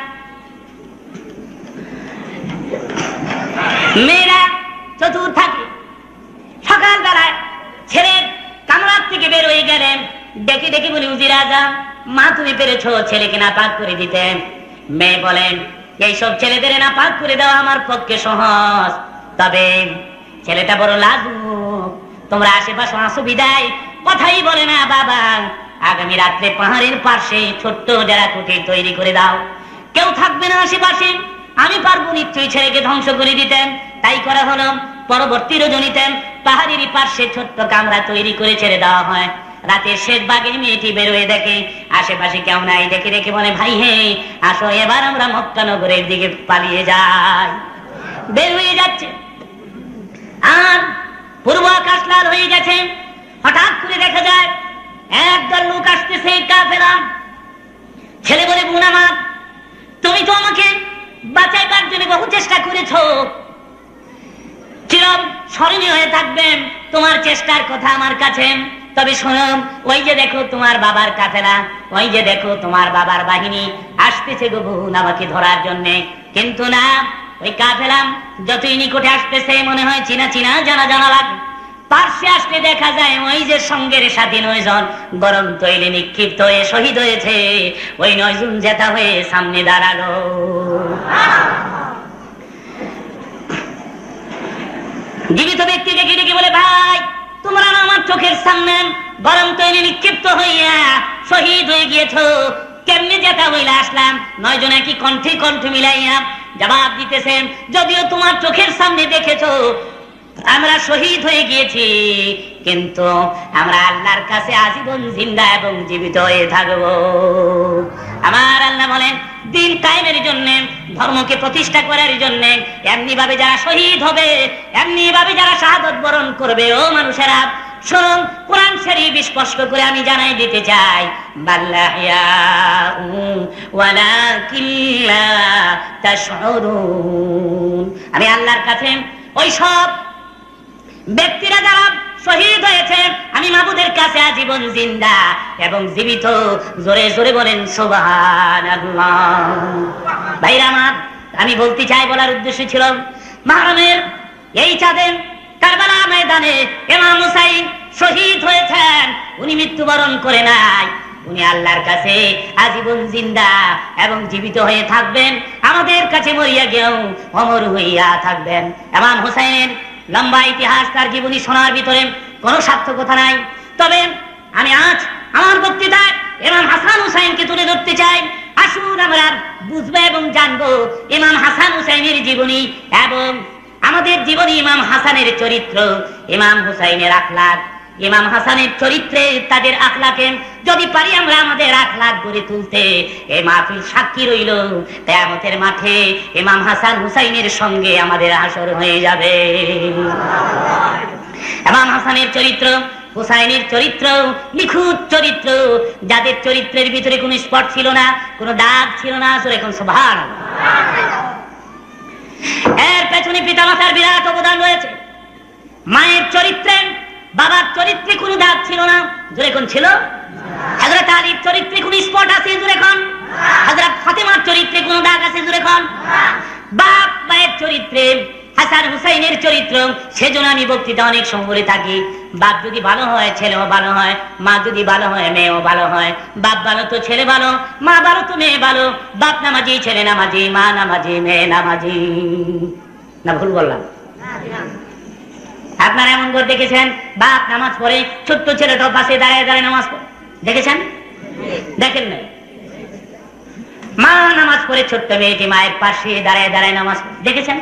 মেয়েরা চতুর থাকে। সকাল বেলায় ছেলে কামরার থেকে বের হয়ে গেলেন। ডেকে ডেকে বলি, উজির আজম, মা তুমি পেরেছো ছেলেকে না পাক করে দিতে। মেয়ে বলেন, এইসব ছেলেদের না পাক করে দেওয়া আমার পক্ষে সহজ, তবে ছেলেটা বড় লাজুক। তোমরা আশেপাশে আসো বিদায় কথাই বলে না বাবা। আগামী রাত্রে পাহাড়ের পাশে ছোট্ট যারা কুটির তৈরি করে দাও, কেউ থাকবে না আশেপাশে, আমি পারবো নিশ্চয়ই ছেলেকে ধ্বংস করে দিতেন। তাই করা হলো। পরবর্তী রজনীতে পাহাড়ের পাশে ছোট্ট কামরা তৈরি করে ছেড়ে দেওয়া হয়। রাতের শেষ ভাগে মেয়েটি বেরোয় দেখে আশেপাশে কেউ নাই। দেখে দেখে বলে, ভাই হে আসো, এবার আমরা মক্কা নগরের দিকে পালিয়ে যাই। বের হয়ে যাচ্ছে, আর পূর্ব আকাশ লাল হয়ে গেছে। হঠাৎ করে দেখা যায় একদল লোক আসতেছে, কাফেরা। ছেলে বলে, বোন আমার, তুমি তো আমাকে বাঁচাইবার জন্য বহু চেষ্টা করেছো, চিরম স্মরণীয় হয়ে থাকবেন তোমার চেষ্টার কথা আমার কাছে। তবে শোনো, ওই যে দেখো তোমার বাবার কাফেলা, ওই যে দেখো তোমার বাবার বাহিনী আসতেছে গো বোন আমাকে ধরার জন্য। কিন্তু না, ওই কাফেলা যতই নিকটে আসতেছে মনে হয় চিনা চিনা জানা জানা লাগে। পার্শ্বে আসলে দেখা যায় ওই যে সঙ্গের সাথী নয়জন গরম তৈলে নিক্ষিপ্ত হয়ে শহীদ হয়েছে, ওই নয়জন জেতা হয়ে সামনে দাঁড়ালো। জীবিত ব্যক্তি দেখে দেখে বলে, ভাই তোমরা না আমার চোখের সামনে গরম তৈরি নিক্ষিপ্ত হইয়া শহীদ হয়ে গিয়েছো, কেমনে জেতা হইলা আসলাম? নয়জন একই কণ্ঠে কণ্ঠ মিলাইয়া জবাব দিতেছেন, যদিও তোমার চোখের সামনে দেখেছো আমরা শহীদ হয়ে গিয়েছি, কিন্তু আমরা আল্লাহর কাছে আজীবন জিন্দা এবং জীবিত হয়ে থাকবো। আমার আল্লাহ বলেন, দিন কায়েমের জন্য, ধর্মকে প্রতিষ্ঠা করার জন্য এমনি ভাবে যারা শহীদ হবে, এমনি ভাবে যারা শাহাদত বরণ করবে, ও মানুষেরা শুনুন, কোরআন শরীফ স্পষ্ট করে আমি জানাই দিতে চাই, আমি আল্লাহর কাছে ওই সব ব্যক্তিরা যারা শহীদ হয়েছে, আমি মাবুদের কাছে আজীবন জিন্দা এবং জীবিত। জোরে জোরে বলেন সুবহানাল্লাহ। ভাইরা আমার, আমি বলতে চাই, বলার উদ্দেশ্য ছিল, মুহররমের এই চাঁদে কারবালা ময়দানে ইমাম হুসাইন শহীদ হয়েছেন। উনি মৃত্যুবরণ করে নাই, উনি আল্লাহর কাছে আজীবন জিন্দা এবং জীবিত হয়ে থাকবেন। আমাদের কাছে মরিয়া গিয়েও অমর হইয়া থাকবেন। ইমাম হুসাইনের লম্বা ইতিহাস, তার জীবনী শোনার ভিতরে কোনো সার্থকতা নাই। তবে আমি আজ আমার বক্তৃতায় ইমাম হাসান হুসাইনকে তুলে ধরতে চাই। আসুন আমরা বুঝবো এবং জানবো ইমাম হাসান হুসাইনের জীবনী এবং আমাদের জীবনী, ইমাম হাসানের চরিত্র, ইমাম হুসাইনের আখলাক, ইমাম হাসানের চরিত্রে তাদের আখলাকে যদি পারি আমরা আমাদের আখলাক গড়ে তুলতে, এই মাহফিল সাক্ষী রইল কিয়ামতের মাঠে ইমাম হাসান হুসাইনের সঙ্গে আমাদের হাসর হয়ে যাবে। ইমাম হাসানের চরিত্র, হুসাইনের চরিত্র নিখুঁত চরিত্র, যাদের চরিত্রের ভিতরে কোনো স্পট ছিল না, কোনো দাগ ছিল না। এখন সুবহানাল্লাহ। এর পেছনে পিতামাতার বিরাট অবদান রয়েছে। মায়ের চরিত্রে, বাবার চরিত্রে কোনো দাগ ছিল না, জোরে কোন ছিল? হযরত আলীর চরিত্রে কোনো স্পট আছে, জোরে কোন? হযরত ফাতেমার চরিত্রে কোনো দাগ আছে, জোরে কোন? বাপ মায়ের চরিত্রে, হাসান হুসাইনের চরিত্র। সেজন্য আমি বক্তৃতা অনেক সময় থাকি, বাপ যদি ভালো হয় ছেলেও ভালো হয়, মা যদি ভালো হয় মেয়েও ভালো হয়। বাপ ভালো তো ছেলে ভালো, মা ভালো তো মেয়ে ভালো। বাপ নামাজি, ছেলে নামাজি, মা নামাজি, মেয়ে নামাজি। না ভুল বললাম? আপনারা এমন করে দেখেছেন, বাপ নামাজ পড়ে, ছোট্ট ছেলেটাও পাশে দাঁড়ায় দাঁড়ায় নামাজ পড়ে, দেখেছেন? দেখেন নাই? মা নামাজ পড়ে, ছোট্ট মেয়েটি মায়ের পাশে দাঁড়ায় দাঁড়ায় নামাজ পড়ে, দেখেছেন?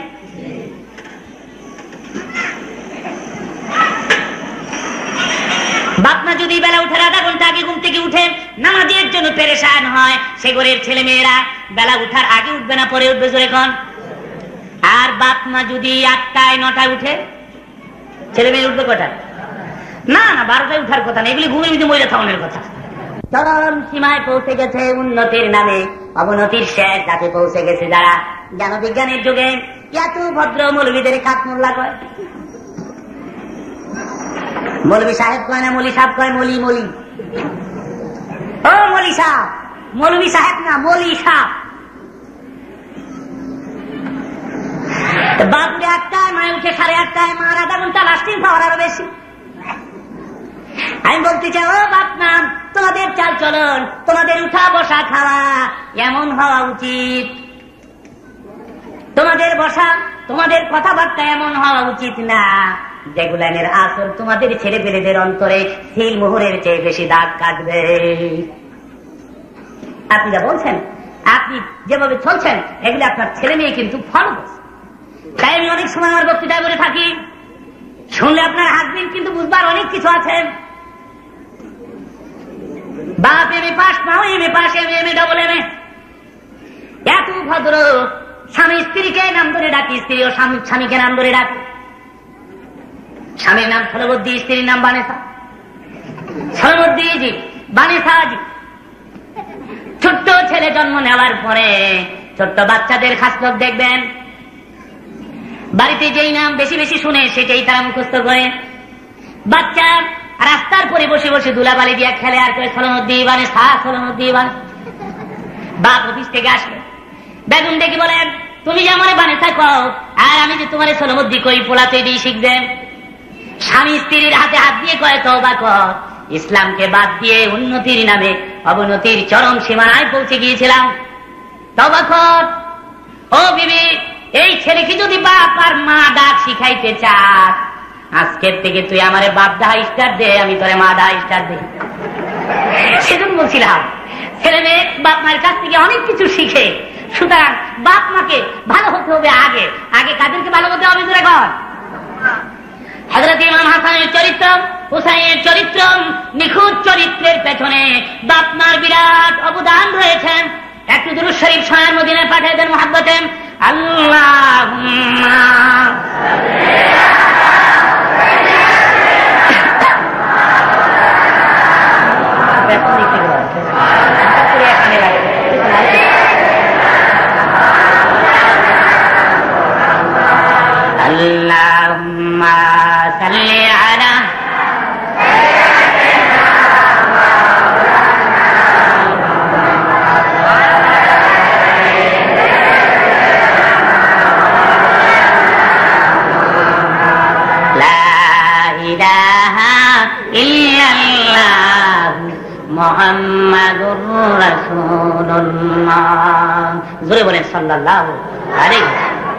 বাপ মা যদি বেলা উঠার আধা ঘন্টা আগে ঘুম থেকে উঠে নামাজের জন্য পেরেশান হয়, সে ঘরের ছেলে মেয়েরা বেলা উঠার আগে উঠবে না পরে উঠবে জোরে কোন? আর বাপ মা যদি আটটায় নটায় উঠে, ছেলে মেয়ে উঠবে কটায়? না না, বারোটায় উঠার কথা না, এগুলি ঘুমের মধ্যে মহিলা থাউনের কথা। চরম সীমায় পৌঁছে গেছে উন্নতির নামে অবনতির শেষ তাকে পৌঁছে গেছে যারা জ্ঞান বিজ্ঞানের যুগে এত ভদ্র মৌলবীদের কাঠ মোল্লা কয়। মৌলবী সাহেব কয় না মৌলী সাহেব কয়? মলি মলি ও মলি সাহেব, মৌলবী সাহেব না, মলি সাহেব। বাপুরে আটটায়, মায় উঠে সাড়ে আটটায়, মার আধা ঘন্টা লাস্টিং পাওয়ার আরো বেশি। আমি বলতে চাই, ও বাপ মা, তোমাদের চাল চলন, তোমাদের উঠা বসা খাওয়া এমন হওয়া উচিত, তোমাদের বসা তোমাদের কথাবার্তা এমন হওয়া উচিত না যেগুলানের আসল তোমাদের ছেলে পেলেদের অন্তরে সিল মোহরের চেয়ে বেশি দাগ কাটবে। আপনি যা বলছেন, আপনি যেভাবে চলছেন, এগুলো আপনার ছেলে মেয়ে কিন্তু ফলো করছে। তাই আমি অনেক সময় আমার বক্তৃতায় বলে থাকি, শুনলে আপনার হাজবেন্ড কিন্তু বুঝবার অনেক কিছু আছে। বাপ এম এ পাস, মাও M A pass, M A double M A, এত ভদ্র, স্বামী স্ত্রীকে নাম ধরে ডাকি, স্ত্রী ও স্বামীকে নাম ধরে ডাকি। স্বামীর নাম সলবদ্দি, স্ত্রীর নাম বানেসা, সলবদ্দি জি, বানেসা জি। ছোট্ট ছেলে জন্ম নেওয়ার পরে ছোট্ট বাচ্চাদের খাসলক দেখবেন, বাড়িতে যেই নাম বেশি বেশি শুনে সেটাই তারা মুখস্থ করে। বাচ্চা রাস্তার পরে বসে বসে ধুলাবালি দিয়ে খেলে আর করে সলমদ্দি বানেসা, সলমদ্দি বানেসা। বাপ অফিস থেকে আসবে, বেগুন দেখি বলেন, তুমি যে আমার বানেসা কও আর আমি যে তোমার সলমদ্দি কই, পোলাতে দিয়ে শিখবেন। স্বামী স্ত্রীর হাতে হাত দিয়ে কয়, তওবা কর, ইসলামকে বাদ দিয়ে উন্নতির নামে অবনতির চরম সীমানায় পৌঁছে গিয়েছিলাম, তওবা কর। ও বিবি, এই ছেলেকে যদি বাপ আর মা ডাক শিখাইতে চাস, আজকের থেকে তুই আমারে বাপ দা স্টার দে, আমি তোরে মা দা স্টার দে। সেজন্য বলছিলাম, ছেলে মেয়ে বাপ মায়ের কাছ থেকে অনেক কিছু শিখে। সুতরাং বাপ মাকে ভালো হতে হবে আগে। আগে কাদেরকে ভালো হতে হবে? এখন হযরত ইমাম হাসানের চরিত্র, হুসাইনের চরিত্র, নিখুঁত চরিত্রের পেছনে বাপ মার বিরাট অবদান রয়েছে। একটু দুরূদ শরীফ শোনার মদিনায় পাঠিয়ে দেন মহব্বতে। আল্লাহুম্মা আল্লাহুম্মা সাল্লি আলা মুহাম্মাদুর রাসূলুল্লাহ। জোরে বলেন সাল্লাল্লাহু আলাইহি।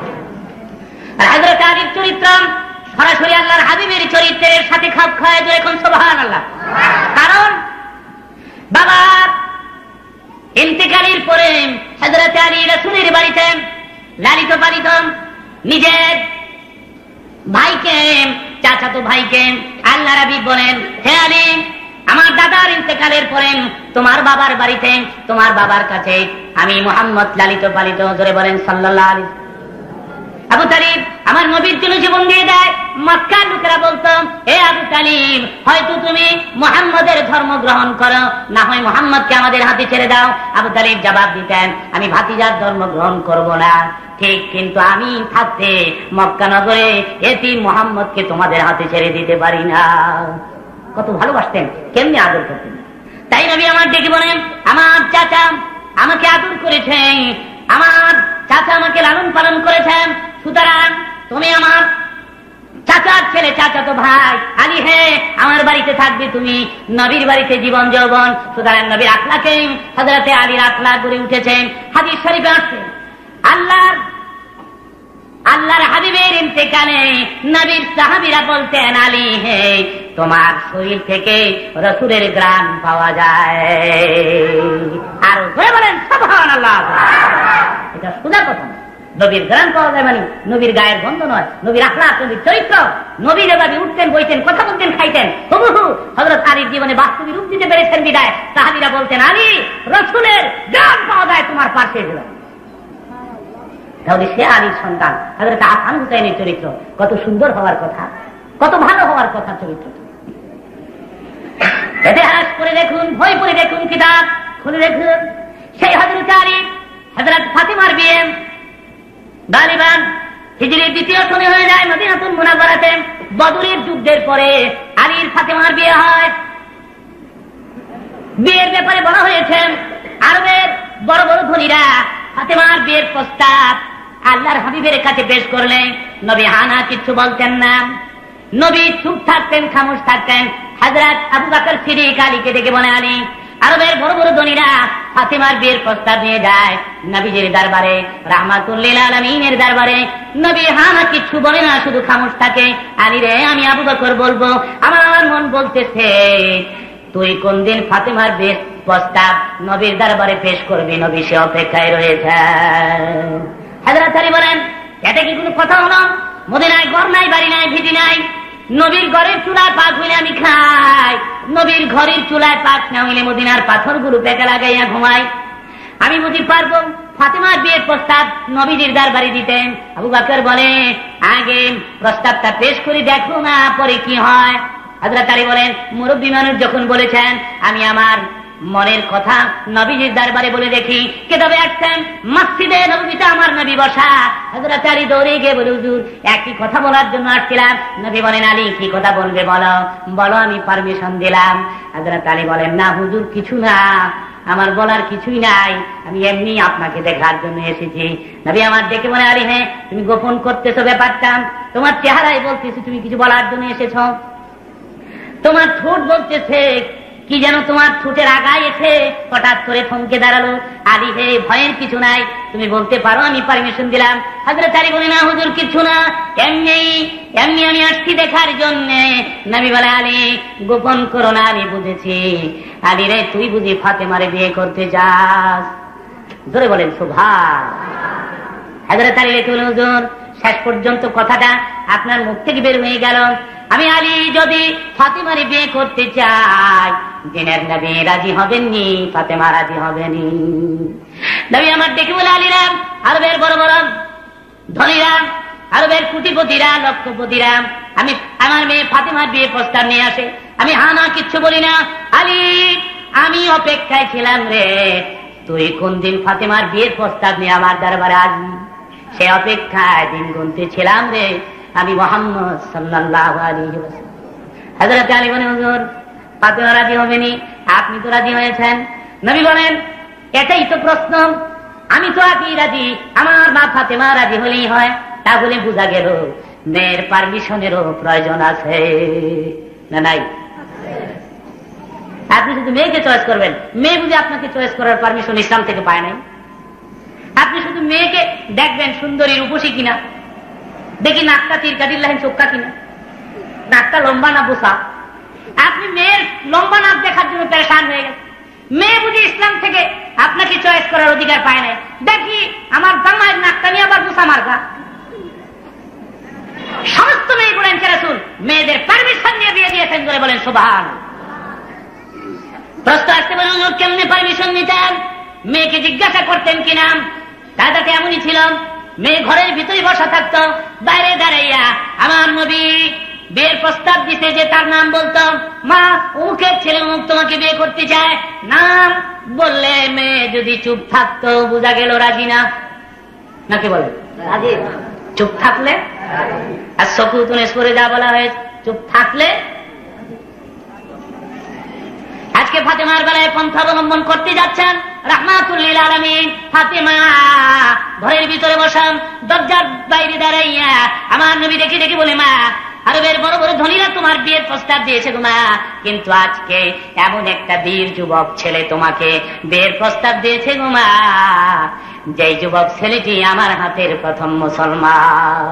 হযরত আলীর চরিত্র সরাসরি আল্লাহর হাবিবের চরিত্রের সাথে খাপ খায়। জোরে কোন সুবহানাল্লাহ। কারণ বাবা ইন্তেকালের পরে হযরত আলী রাসূলের বাড়িতে লালিত পালিত নিজের ভাইকে, চাচাতো ভাইকে আল্লাহর হাবিব বলেন, হে আলী, আমার দাদার ইন্তেকালের পরে তোমার বাবার বাড়িতে, তোমার বাবার কাছে আমি মুহাম্মদ লালিত পালিত। জোরে বলেন সাল্লাল্লাহু আলাইহি। আবু তালিব আমার নবীর জন্য জীবন দিয়ে দেয়। মক্কার লোকেরা বলতো, হে আবু তালিব, হয়তো তুমি মুহাম্মদের ধর্ম গ্রহণ করো, না হয় মুহাম্মদকে আমাদের হাতে ছেড়ে দাও। আবু তালিব জবাব দিতেন, আমি ভাতিজার ধর্ম গ্রহণ করব না, ঠিক, কিন্তু আমি থাকতে মক্কা নগরে এতিম মুহাম্মদকে তোমাদের হাতে ছেড়ে দিতে পারি না। কত ভালোবাসতেন, কেমনি আদর করতেন। তাই নবী আমার ডেকে বলেন, আমার চাচা আমাকে আদর করেছেন, আমার চাচা আমাকে লালন পালন করেছেন, সুতরাং তুমি আমার চাচার ছেলে, চাচাতো ভাই আলী, হে আমার বাড়িতে থাকবে তুমি, নবীর বাড়িতে জীবন যৌবন। সুতরাং নবীর আখলাকে হযরতে আলীর আখলাক গড়ে উঠেছেন। হাদিস শরীফে আছে আল্লাহর আল্লাহর হাবিবের ইন্তেকালে নবীর সাহাবীরা বলতেন, আলী হে তোমার শরীর থেকে রাসূলের ঘ্রাণ পাওয়া যায়। আর বলে বলেন সুবহানাল্লাহ। এটা সোজা কথা। নবীর ঘ্রাণ পাওয়া যায় মানে নবীর গায়ের গন্ধ নয়, নবীর আখলাক, নবীর চরিত্র। নবী যেভাবে উঠতেন, বইতেন, কথা বলতেন, খাইতেন, হুবহু হযরত আলীর জীবনে বাস্তবিক রূপ দিতে পেরেছেন বিদায় সাহাবীরা বলতেন, আলী রাসূলের ঘ্রাণ পাওয়া যায় তোমার পাশে গেল। তাহলে সে আলীর সন্তান হযরত হাসান হুসাইনের চরিত্র কত সুন্দর হওয়ার কথা, কত ভালো হওয়ার কথা চরিত্র। ইতিহাস পড়ে দেখুন, বই পড়ে দেখুন, কিতাব খুলে দেখুন। সেই হযরত আলী হযরত ফাতিমার বিয়ে গালিবান হিজরির দ্বিতীয় সনে হয়ে যায় মদিনাতুল মুনাওয়ারাতে। বদরের যুদ্ধের পরে আলীর ফাতিমার বিয়ে হয়। বিয়ের ব্যাপারে বলা হয়েছে আরবের বড় বড় ধনীরা ফাতিমার বিয়ের প্রস্তাব আল্লাহর হাবিবের কাছে পেশ করলেন। নবী হানা কিছু বলতেন না, নবী চুপ থাকতেন, খামোশ থাকতেন। হযরত আবু বকর সিদ্দিক আলীকে ডেকে বলে, আলী আরবের বড় বড় ধনীরা ফাতিমার বিয়ের প্রস্তাব নিয়ে যায় নবীজির দরবারে, রাহমাতুল লিল আলামিনের দরবারে। নবী হানা কিছু বলে না, শুধু খামোশ থাকে। আলী রে, আমি আবু বকর বলবো, আমার মন বলতেছে তুই কোন দিন ফাতিমার বিয়ের প্রস্তাব নবীর দরবারে পেশ করবি, নবী সে অপেক্ষায় রয়েছে। হযরত আলী বলেন, এটা কি কোনো কথা হলো? মদিনায় ঘর নাই, বাড়ি নাই, ভিটি নাই, নবীর ঘরের চুলায় পাক হইলে আমি খাই, নবীর ঘরের চুলায় পাক না হইলে মদিনার পাথরগুলো পেটে লাগাইয়া ঘুমাই। আমি বুঝি পারবো ফাতিমার বিয়ের প্রস্তাব নবীজির দরবারে দিতেন? আবু বকর বলে, আগে প্রস্তাবটা পেশ করে দেখো না, পরে কি হয়। হযরত আলী বলেন, মুরব্বী মানুষ যখন বলেছেন, আমি আমার মনের কথা নবীজির দরবারে বলে দেখি। কেতাবে আসছেন মসজিদে নববীতে আমার নবী বসা। হযরত আলী দৌড়ে গিয়ে বলে, হুজুর একই কথা বলার জন্য আসছিলাম। নবী বলেন, আলী কি কথা বলবে বলো, বলো, আমি পারমিশন দিলাম। হযরত আলী বলেন, না হুজুর কিছু না, আমার বলার কিছুই নাই, আমি এমনি আপনাকে দেখার জন্য এসেছি। নবী আমার ডেকে বলে, আলী হ্যাঁ তুমি গোপন করতেছো ব্যাপারটা, তোমার চেহারাই বলতেছে তুমি কিছু বলার জন্য এসেছো, তোমার ঠোঁট বলতেছে কি যেন তোমার ঠোঁটের আগায় এসে হঠাৎ করে থমকে দাঁড়ালো। আলী হে ভয়ের কিছু নাই, তুমি বলতে পারো, আমি পারমিশন দিলাম। হযরত আলী বলে, না হুজুর কিছু না, এমনি এমনি আমি আসছি দেখার জন্য। নবী বলে, আলী গোপন করো না, আমি বুঝেছি। আলী রে, তুই বুঝি ফাতেমারে বিয়ে করতে যাস? ধরে বলেন সুবহান। হযরত আলী রেখে বলেন, হুজুর শেষ পর্যন্ত কথাটা আপনার মুখ থেকে বের হয়ে গেল, আমি আলী যদি ফাতেমারে বিয়ে করতে চাই, দিনের নবী রাজি হবেননি, ফাতেমা রাজি হবেনি। নবী আমার ডেকে বলে, আলীরা আরবের বড় বড় ধনীরা, আরবের কোটিপতিরা, লক্ষপতিরা আমি আমার মেয়ে ফাতেমার বিয়ে প্রস্তাব নিয়ে আসে, আমি হা না কিচ্ছু বলি না। আলী আমি অপেক্ষায় ছিলাম রে, তুই কোন দিন ফাতেমার বিয়ের প্রস্তাব নিয়ে আমার দরবারে আসবি, সে অপেক্ষায় দিন গুনতে ছিলাম রে, আমি মুহাম্মদ সাল্লাল্লাহু আলাইহি ওয়াসাল্লাম। হযরত আলী বলেন, হুজুর ফাতেমা রাজি হবেনি, আপনি তো রাজি হয়েছেন। নবী বলেন, এটাই তো প্রশ্ন, আমি তো আজই রাজি, আমার মা ফাতেমা রাজি হলেই হয়। তাহলে বোঝা গেল মেয়ের পারমিশনেরও প্রয়োজন আছে না নাই? আপনি শুধু মেয়েকে চয়েস করবেন, মেয়ে বুঝে আপনাকে চয়েস করার পারমিশন ইসলাম থেকে পায় নাই। আপনি শুধু মেয়েকে দেখবেন সুন্দরী রূপসী কিনা, দেখি নাকটা তিরকাটির লাইন চোখটা কিনা, নাকটা লম্বা না বোসা। আপনি মেয়ের লম্বা নাক দেখার জন্য পেরেশান হয়ে গেছে। মেয়ে বুঝি ইসলাম থেকে আপনাকে চয়েস করার অধিকার পায় নাই। দেখি আমার জামাইয়ের নাকটা নিয়ে আবার বোসা মার্কা। সমস্ত মেয়েগুলো রাসূল মেয়েদের পারমিশন নিয়ে বিয়ে দিয়েছেন, করে বলেন সুবহান। প্রশ্ন আসতে বলেন, কেমনে পারমিশন নিতেন? মেয়েকে জিজ্ঞাসা করতেন কিনা? কায়দাটা এমনই ছিল, মেয়ে ঘরের ভিতরে বসা থাকতো, বাইরে দাঁড়াইয়া আমার নবী বিয়ের প্রস্তাব দিতে যে তার নাম বলতো, মা অমুকের ছেলে অমুক তোমাকে বিয়ে করতে চায়, নাম বললে মেয়ে যদি চুপ থাকতো বোঝা গেল রাজি না। নাকি বলে রাজি? চুপ থাকলে আর সকুতুন সরে যা বলা হয়েছে, চুপ থাকলে। আজকে ফাতেমার বেলায় পন্থা অবলম্বন করতে যাচ্ছেন রাহমাতুল লিল আলামিন। ফাতেমা ঘরের ভিতরে বসান, দরজার বাইরে দাঁড়াইয়া আমার নবী দেখে দেখে বলে, মা আরবের বড় বড় ধনীরা তোমার বিয়ের প্রস্তাব দিয়েছে গো মা, কিন্তু আজকে এমন একটা বীর যুবক ছেলে তোমাকে বিয়ের প্রস্তাব দিয়েছে গো মা, যেই যুবক ছেলেটি আমার হাতের প্রথম মুসলমান।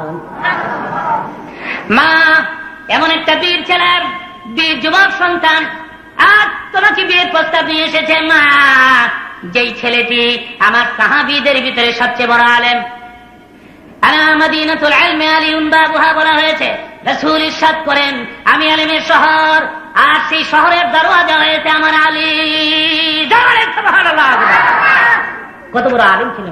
মা এমন একটা বীর ছেলের বীর যুবক সন্তান আজ তোমাকে বিয়ের প্রস্তাব নিয়ে এসেছে মা, যেই ছেলেটি আমার সাহাবীদের ভিতরে সবচেয়ে বড় আলেম। আনা মাদিনাতুল ইলমি আলিউন বাবুহা বলা হয়েছে, রাসূল ইরশাদ করেন আমি আলেমের শহর, আর সেই শহরের দরওয়াজা হয়েছে আমার আলী। সুবহানাল্লাহ, কত বড় আলেম ছিলেন।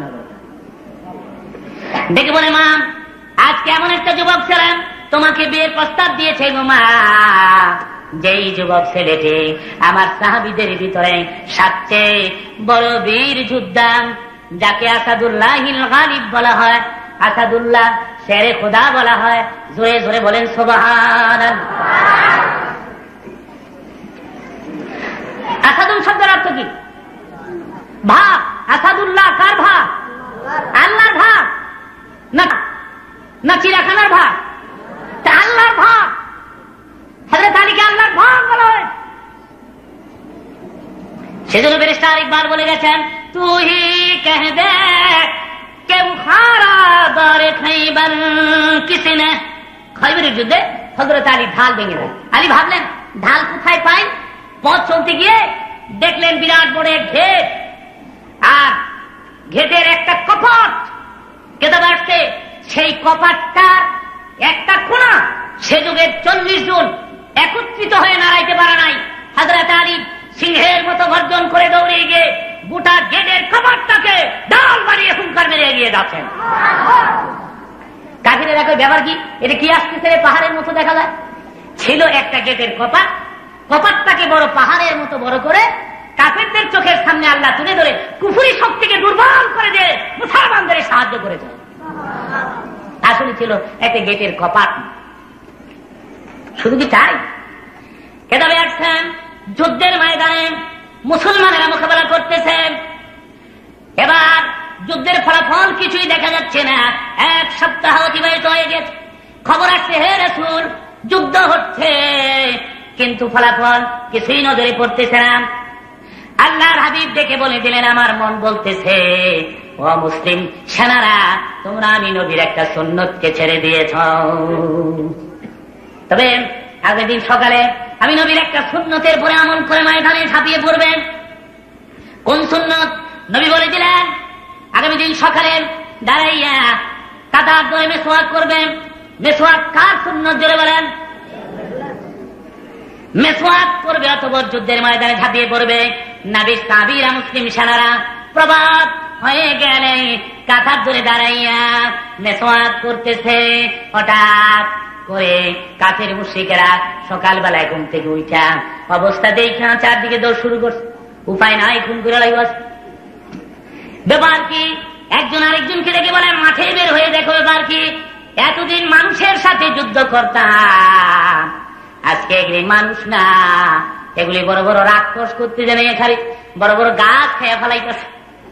দেখে বলে, মা আজকে এমন একটা যুবক ছিলেন তোমাকে বিয়ের প্রস্তাব দিয়েছে গো মা, যেই যুবক ছেলেটি আমার সাহাবীদের ভিতরে সবচেয়ে বড় বীর যোদ্ধা, যাকে আসাদুল্লাহিল গালিব বলা হয়, আসাদুল্লাহ শেরে খোদা বলা হয়। জোরে জোরে বলেন সুবহানাল্লাহ। আসাদুল শব্দের অর্থ কি? ভাগ। আসাদুল্লাহ কার ভাগ? আল্লাহর ভাগ না, না চিড়াখানার ভাগ, আল্লাহর ভাগ। হযরত আলীকে আল্লাহর ভাগ বলা হয়। সেজন্য ব্যারিস্টার ইকবাল বলে গেছেন, তুই কহ দে কে বুখারা দারে খাইবার কিসে নে। খাইবারের যুদ্ধে হযরত আলী ঢাল ভেঙে দেন। আলী ভাবলেন ঢাল কোথায় পাই, পথ চলতে গিয়ে দেখলেন বিরাট বড় এক ঘেট, আর ঘেটের একটা কপাট কেটে আসছে, সেই কপাটটার একটা কোণা সে যুগের চল্লিশ জন একত্রিত হয়ে নাড়াইতে পারে নাই। হযরত আলী সিংহের মতো গর্জন করে দৌড়ে গিয়ে গোটা গেটের কপাটটাকে ডাল বাড়িয়ে হুঙ্কার মেরে এগিয়ে যাচ্ছেন। কাফিরে দেখো ব্যাপার কি, এটা কি আসতেছে পাহাড়ের মতো দেখা যায়। ছিল একটা গেটের কপাট, কপাটটাকে বড় পাহাড়ের মতো বড় করে কাফিরদের চোখের সামনে আল্লাহ তুলে ধরে কুফরি শক্তিকে দুর্বল করে দিয়ে মুসলমানদের সাহায্য করেছে। আসলে ছিল একটা গেটের কপাট। শুধু কি তাই, কেদাবে আসছেন যুদ্ধের ময়দানে মুসলমানেরা মোকাবেলা করতেছেন। এবার যুদ্ধের ফলাফল কিছুই দেখা যাচ্ছে না। এক সপ্তাহ অতিবাহিত হয়ে গেছে, খবর আসছে হে রাসূল যুদ্ধ হচ্ছে, কিন্তু ফলাফল কিছুই নজরে পড়তেছে না। আল্লাহর হাবিব ডেকে বলে দিলেন, আমার মন বলতেছে ও মুসলিম সেনারা, তোমরা আমি নবীর একটা সুন্নতকে ছেড়ে দিয়েছ। তবে আগের দিন সকালে আমি নবীর একটা সুন্নতের পরে আমল করে ময়দানে ঝাঁপিয়ে পড়বেন। কোন সুন্নত? নবী বলে দিলেন আগামী দিন সকালে দাঁড়াইয়া কাতার ধরে মেসওয়াক করবেন। মেসওয়াক কার সুন্নত জোরে বলেন? মেসওয়াক করবে অথবা যুদ্ধের ময়দানে ঝাঁপিয়ে পড়বে। নবী সাহাবীরা মুসলিম সেনারা প্রভাত হয়ে গেলে কাতার ধরে দাঁড়াইয়া মেসওয়াক করতেছে। হঠাৎ করে কাফের মুশরিকেরা সকালবেলায় ঘুম থেকে উঠা অবস্থা দেখা চারদিকে দৌড় শুরু করছে। উপায় নাই, খুন করে লাগবে। ব্যাপার কি? একজন আরেকজনকে দেখে বলে মাঠে বের হয়ে দেখো ব্যাপার কি। এতদিন মানুষের সাথে যুদ্ধ করতাম, আজকে এগুলি মানুষ না, এগুলি বড় বড় রাক্ষস করতে জানে, খালি বড় বড় গাছ খাইয়া ফেলাইতেছে।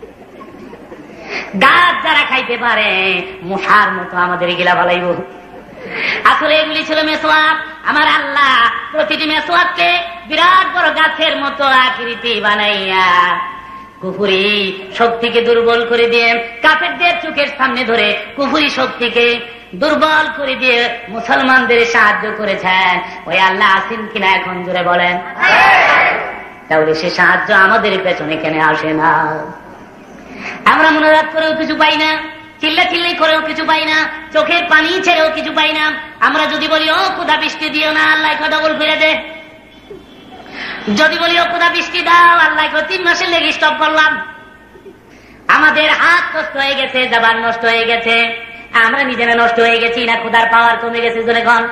গাছ যারা খাইতে পারে মশার মতো আমাদের গিলা ফেলাইব। আসলে এগুলি ছিল মেসওয়াক। আমার আল্লাহ প্রতিটি মেসওয়াককে বিরাট বড় গাছের মতো আকৃতি বানাইয়া কুফরি শক্তিকে দুর্বল করে দিয়ে কাফেরদের চোখের সামনে ধরে কুফরি শক্তিকে দুর্বল করে দিয়ে মুসলমানদের সাহায্য করেছেন। ওই আল্লাহ আসেন কিনা এখন জোরে বলেন? তাহলে সে সাহায্য আমাদের পেছনে কেন আসে না? আমরা মনোরাত করেও কিছু পাই না, চিল্লা চিল্লি করেও কিছু পাই না, চোখের পানি ছেড়েও কিছু পাই না। আমরা যদি বলি ও খোদা বৃষ্টি দিও না, আল্লাহ কথা বল ফিরে দে। যদি বলি ও খোদা বৃষ্টি দাও, আল্লাহ তিন মাসের লেগে স্টপ করলাম। আমাদের হাত নষ্ট হয়ে গেছে, জবান নষ্ট হয়ে গেছে, আমরা নিজেরা নষ্ট হয়ে গেছি না খোদার পাওয়ার কমে গেছে? জনগণ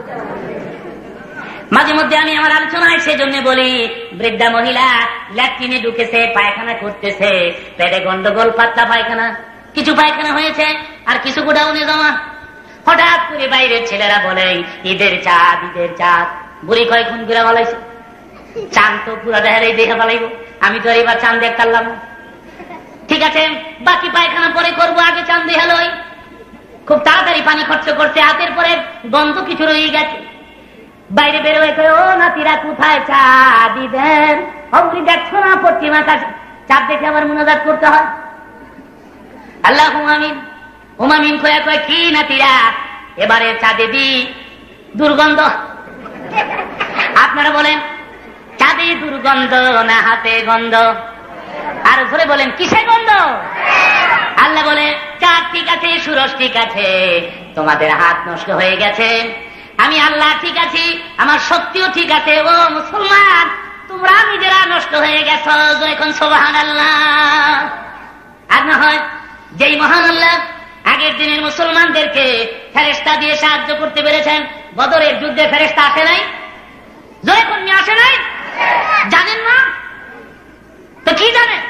মাঝে মধ্যে আমি আমার আলোচনায় সেজন্য বলি, বৃদ্ধা মহিলা ল্যাট্রিনে ঢুকেছে, পায়খানা করতেছে, পেটে গন্ডগোল, পাতলা পায়খানা, কিছু পায়খানা হয়েছে আর কিছু গোডাউনে জমা। হঠাৎ করে বাইরের ছেলেরা বলে ঈদের চাঁদ, ঈদের চাঁদ। বুড়ি কয় খুন করে বলাইছে। চাঁদ তো পুরা দেহারেই দেখা পালাইব, আমি তো এবার চাঁদ দেখতে পারলাম না। ঠিক আছে, বাকি পায়খানা পরে করবো, আগে চাঁদ দেখা লই। খুব তাড়াতাড়ি পানি খরচ করছে, হাতের পরে গন্ধ কিছু রয়ে গেছে। বাইরে বেরোয় কয়, ও নাতিরা কোথায় চা দিবেন? অমনি দেখছো না পশ্চিম আকাশ, চাঁদ দেখে আবার মুনাজাত করতে হয়। আল্লাহ আমিন হুমামিন কয়া কয়, কি নাতিরা এবারে চাঁদে দি দুর্গন্ধ? আপনারা বলেন চাঁদে দুর্গন্ধ না হাতে গন্ধ? আর ধরে বলেন কিসে গন্ধ? আল্লাহ বলে, চাঁদ ঠিক আছে, সুরজ ঠিক আছে, তোমাদের হাত নষ্ট হয়ে গেছে। আমি আল্লাহ ঠিক আছি, আমার শক্তিও ঠিক আছে। ও মুসলমান, তোমরা নিজেরা নষ্ট হয়ে গেছো। এখন সুবহানাল্লাহ। আর না হয় যেই মহান আল্লাহ আগের দিনের মুসলমানদেরকে ফেরেশতা দিয়ে সাহায্য করতে পেরেছেন, বদরের যুদ্ধে ফেরেশতা আসে নাই? যখন আসে নাই? জানেন না তো কি জানেন?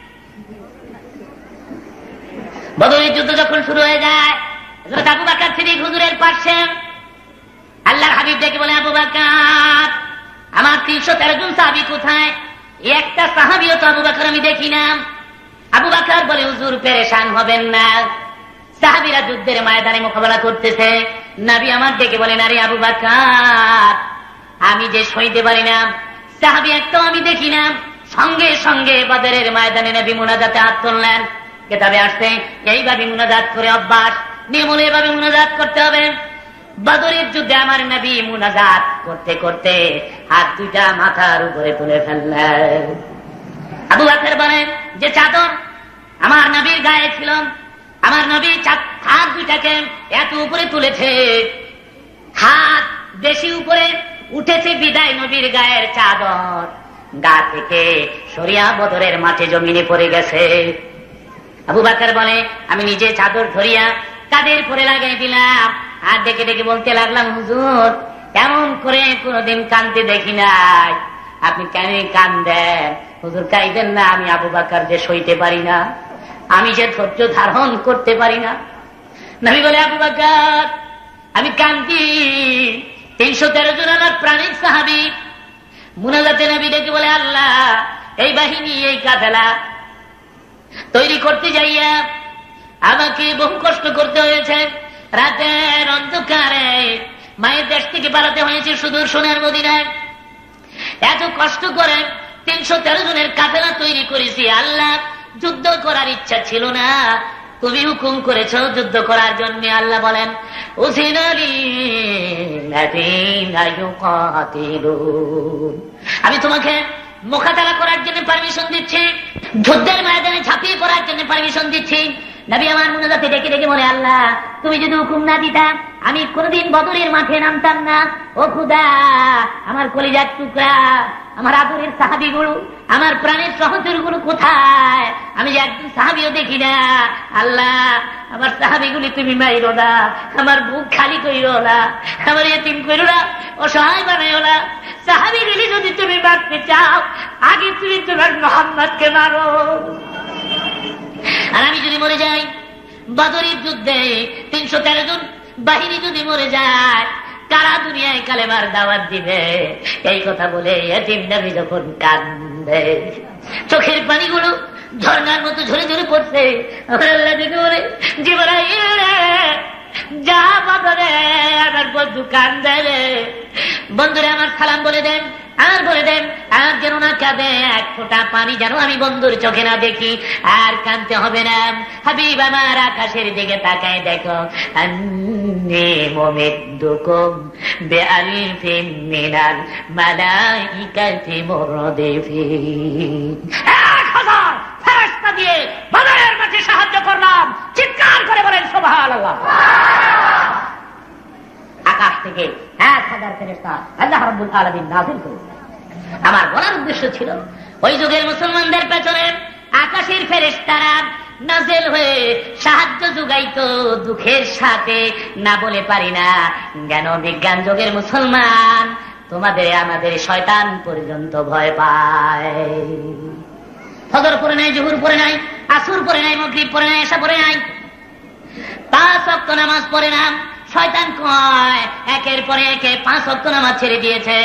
বদরের যুদ্ধ যখন শুরু হয়ে যায়, আবু বকর সিদ্দিক হুজুরের পাশে আল্লাহর হাবিব ডেকে বলে, আবু বকর, আমার তিনশো তেরো জন সাহাবী কোথায়? একটা সাহাবীও তো আবু বকর আমি দেখি না। আবু বকর বলে, হুজুর পেরেশান হবেন না, সাহাবীরা যুদ্ধের ময়দানে মোকাবেলা করতেছে। নবী আমার ডেকে বলেন, আরে আবু বকর, আমি যে সইতে পারি না, সাহাবী একটাও আমি দেখি না। সঙ্গে সঙ্গে বদরের ময়দানে নবী মুনাজাতে হাত তুললেন। কিতাবে আসছে এইভাবে মুনাজাত করে অভ্যাস, নিয়মে এভাবে মুনাজাত করতে হবে। বদরের যুদ্ধে আমার নবী মুনাজাত করতে করতে হাত দুইটা মাথার উপরে তুলে ফেললেন। আবু বকর বলেন, যে চাদর আমার নবীর গায়ে ছিল, আমার নবী হাত দুইটাকে এত উপরে তুলেছে, হাত বেশি উপরে উঠেছে বিদায় নবীর গায়ের চাদর গা থেকে সরিয়া বদরের মাঠে জমিনে পড়ে গেছে। আবু বকর বলে, আমি নিজে চাদর ধরিয়া কাদের পরে লাগাই দিলাম, আর ডেকে ডেকে বলতে লাগলাম, হুজুর এমন করে কোনদিন কাঁদতে দেখি নাই, আপনি কেন কাঁদেন? হুজুর কাঁদেন না, আমি আবু বকর যে সইতে পারি না, আমি যে ধৈর্য ধারণ করতে পারি না। নবী বলে, আবু বকর আমি কাঁদি, তিনশো তেরো জন আমার প্রাণের সাহাবী। মুনাজাতে নবী ডেকে বলে, আল্লাহ এই বাহিনী এই কাফেলা তৈরি করতে যাইয়া আমাকে বহু কষ্ট করতে হয়েছে। রাতের অন্ধকারে মায়ের দেশ থেকে পালাতে হয়েছে সুদূর সোনার মদিনায়। এত কষ্ট করে তিনশো তেরো জনের কাফেলা তৈরি করেছি। আল্লাহ যুদ্ধ করার ইচ্ছা ছিল না, তুমি হুকুম করেছ যুদ্ধ করার জন্য। আল্লাহ বলেন, আমি তোমাকে মোকাবেলা করার জন্য পারমিশন দিচ্ছি, যুদ্ধের ময়দানে ঝাঁপিয়ে পড়ার জন্য পারমিশন দিচ্ছি। নবী আমার মুনাজাতে ডেকে ডেকে বলে, আল্লাহ তুমি যদি হুকুম না দিতা আমি কোনদিন বদরের মাঠে নামতাম না। ও খুদা, আমার কলিজার টুকরা, আমার আদরের সাহাবীগুলো, আমার প্রাণের সহচরগুলো কোথায়? আমি যে একজন সাহাবীও দেখি না। আল্লাহ আমার সাহাবীগুলি তুমি মাইরো না, আমার বুক খালি কইরো না, আমার এতিম কইরো না, অসহায় বানাইও না। সাহাবীগুলি যদি তুমি মারতে চাও, আগে তুমি তোমার মুহাম্মদকে মারো। আর আমি যদি মরে যাই বদরের যুদ্ধে, তিনশো তেরো জন বাহিনী যদি মরে যায়, কারা দুনিয়ায় কালেমার দাওয়াত দিবে? এই কথা বলে এতিম নবী যখন কান্দে, চোখের পানিগুলো ঝর্ণার মতো ঝরে ঝরে পড়ছে। আল্লাহ দেখে বলে, জিবরাইল যা বদরে আমার বন্ধু কান্দে রে, বন্ধুরে আমার সালাম বলে দেন, আর বলে দেন আর যেন না কাঁদে, এক ফোঁটা পানি যেন আমি বন্ধুর চোখে না দেখি, আর কাঁদতে হবে না। হাবিব আমার আকাশের দিকে তাকায় দেখো, আন্নী মুমিদ্দুকুম বিআলফিন মিনাল মালাইকাতি মুরদিফিন। এক হাজার ফেরেশতা দিয়ে বদরের মাঠে সাহায্য করলাম। চিৎকার করে বলেন সুবহানাল্লাহ। আকাশ থেকে এক হাজার ফেরেশতা আল্লাহ রাব্বুল আলামিন নাযিল করেছেন। আমার বলার উদ্দেশ্য ছিল, ওই যুগের মুসলমানদের পেছনে আকাশের ফেরেশতারা নাযিল হয়ে সাহায্য যোগাইতো দুঃখের সাথে। না বলে পারি না, জ্ঞান বিজ্ঞান যুগের মুসলমান তোমাদের আমাদের শয়তান পর্যন্ত ভয় পায়। ফজর পড়ে নাই, জোহর পড়ে নাই, আসর পড়ে নাই, মাগরিব পড়ে নাই, এশা পড়ে নাই, পাঁচ ওয়াক্ত নামাজ পড়ে না। শয়তান কয় একের পরে একে পাঁচ ওয়াক্ত নামাজ ছেড়ে দিয়েছে।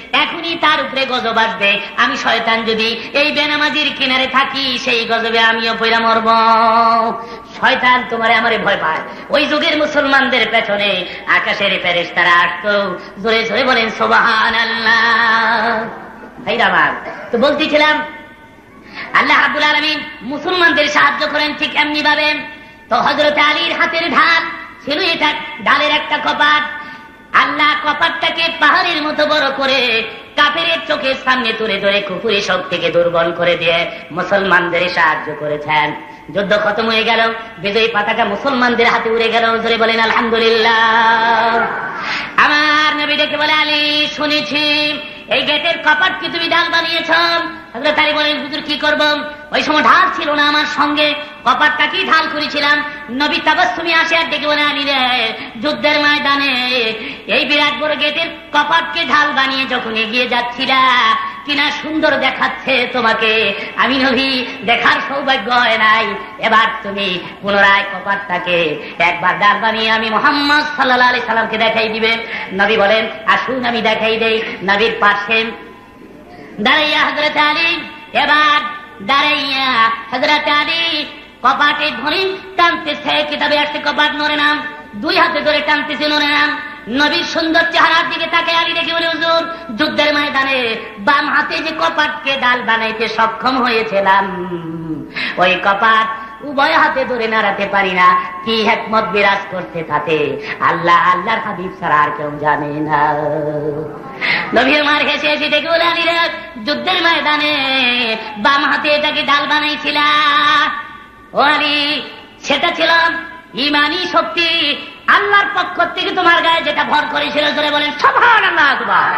এখনই তার উপরে গজব আসবে। আমি শয়তান যদি এই বেনামাজির কিনারে থাকি, সেই গজবে আমিও পয়রা মরব। শয়তান তোমারে আমারে ভয় পায়। ওই যুগের মুসলমানদের পেছনে আকাশের ফেরেশতারা আসতো, জোরে জোরে বলেন সুবহানাল্লাহ। ভাইরা আমার, তো বলতেছিলাম আল্লাহ রাব্বুল আলামিন মুসলমানদের সাহায্য করেন ঠিক এমনি ভাবে। তো হযরত আলীর হাতের ঢাল ছিল এটা ঢালের একটা কপাট। আল্লাহ কপাটটাকে পাহাড়ের মতো বড় করে কাফেরের চোখের সামনে তুলে ধরে কুফরি শক্তিকে দুর্বল করে দিয়ে মুসলমানদের সাহায্য করেছেন। যুদ্ধ খতম হয়ে গেল, বিজয়ী পতাকা মুসলমানদের হাতে উড়ে গেল। জোরে বলেন আলহামদুলিল্লাহ। আমার নবী ডেকে বলে, আলী শুনেছি এই গেটের কপাট কি তুমি ঢাল বানিয়েছ? হযরত আলী বলেন, হুজুর কি করব? ওই সময় ঢাল ছিল না আমার সঙ্গে, কপাটটা কি ঢাল করেছিলাম। নবী তাবাসসুমে আসে আর ডেকে বলে, আলী রে, যুদ্ধের ময়দানে এই বিরাট বড় গেটের কপাটকে ঢাল বানিয়ে যখন এগিয়ে যাচ্ছিলা, কিনা সুন্দর দেখাচ্ছে তোমাকে, আমি নবী দেখার সৌভাগ্য হয় নাই। এবার তুমি পুনরায় কপাটটাকে একবার ঢাল বানিয়ে আমি মুহাম্মদ সাল্লাল্লাহু আলাইহি সাল্লামকে দেখাই দিবে। নবী বলেন, আসুন আমি দেখাই দেই। নবীর পাশে দাঁড়াইয়া হযরত আলী, এবার দাঁড়াইয়া হযরত আলী কপাটে ধরে টানতেছে। কিতাবে আসছে কপাট নড়ে না, দুই হাতে ধরে টানতেছে, নড়ে না। নবীর সুন্দর চেহারার দিকে তাকে আলী দেখে বলে, হুজুর যুদ্ধের ময়দানে বাম হাতে যে কপাটকে ডাল বানাইতে সক্ষম হয়েছিলাম, ওই কপাট উভয় হাতে ধরে নাড়াতে পারি না। কি হিকমত বিরাজ করতে থাকে, আল্লাহ আল্লাহর হাবিব ছাড়া আর কেউ জানে না। নবী আমার হেসে হেসে দেখে বলে, আলী রে, যুদ্ধের ময়দানে বাম হাতে এটাকে ডাল বানাইছিলা। ও আলী, সেটা ছিল ইমানি শক্তি, আল্লাহর পক্ষ থেকে তোমার গায়ে যেটা ভর করেছিল। জোরে বলেন সুবহানাল্লাহ।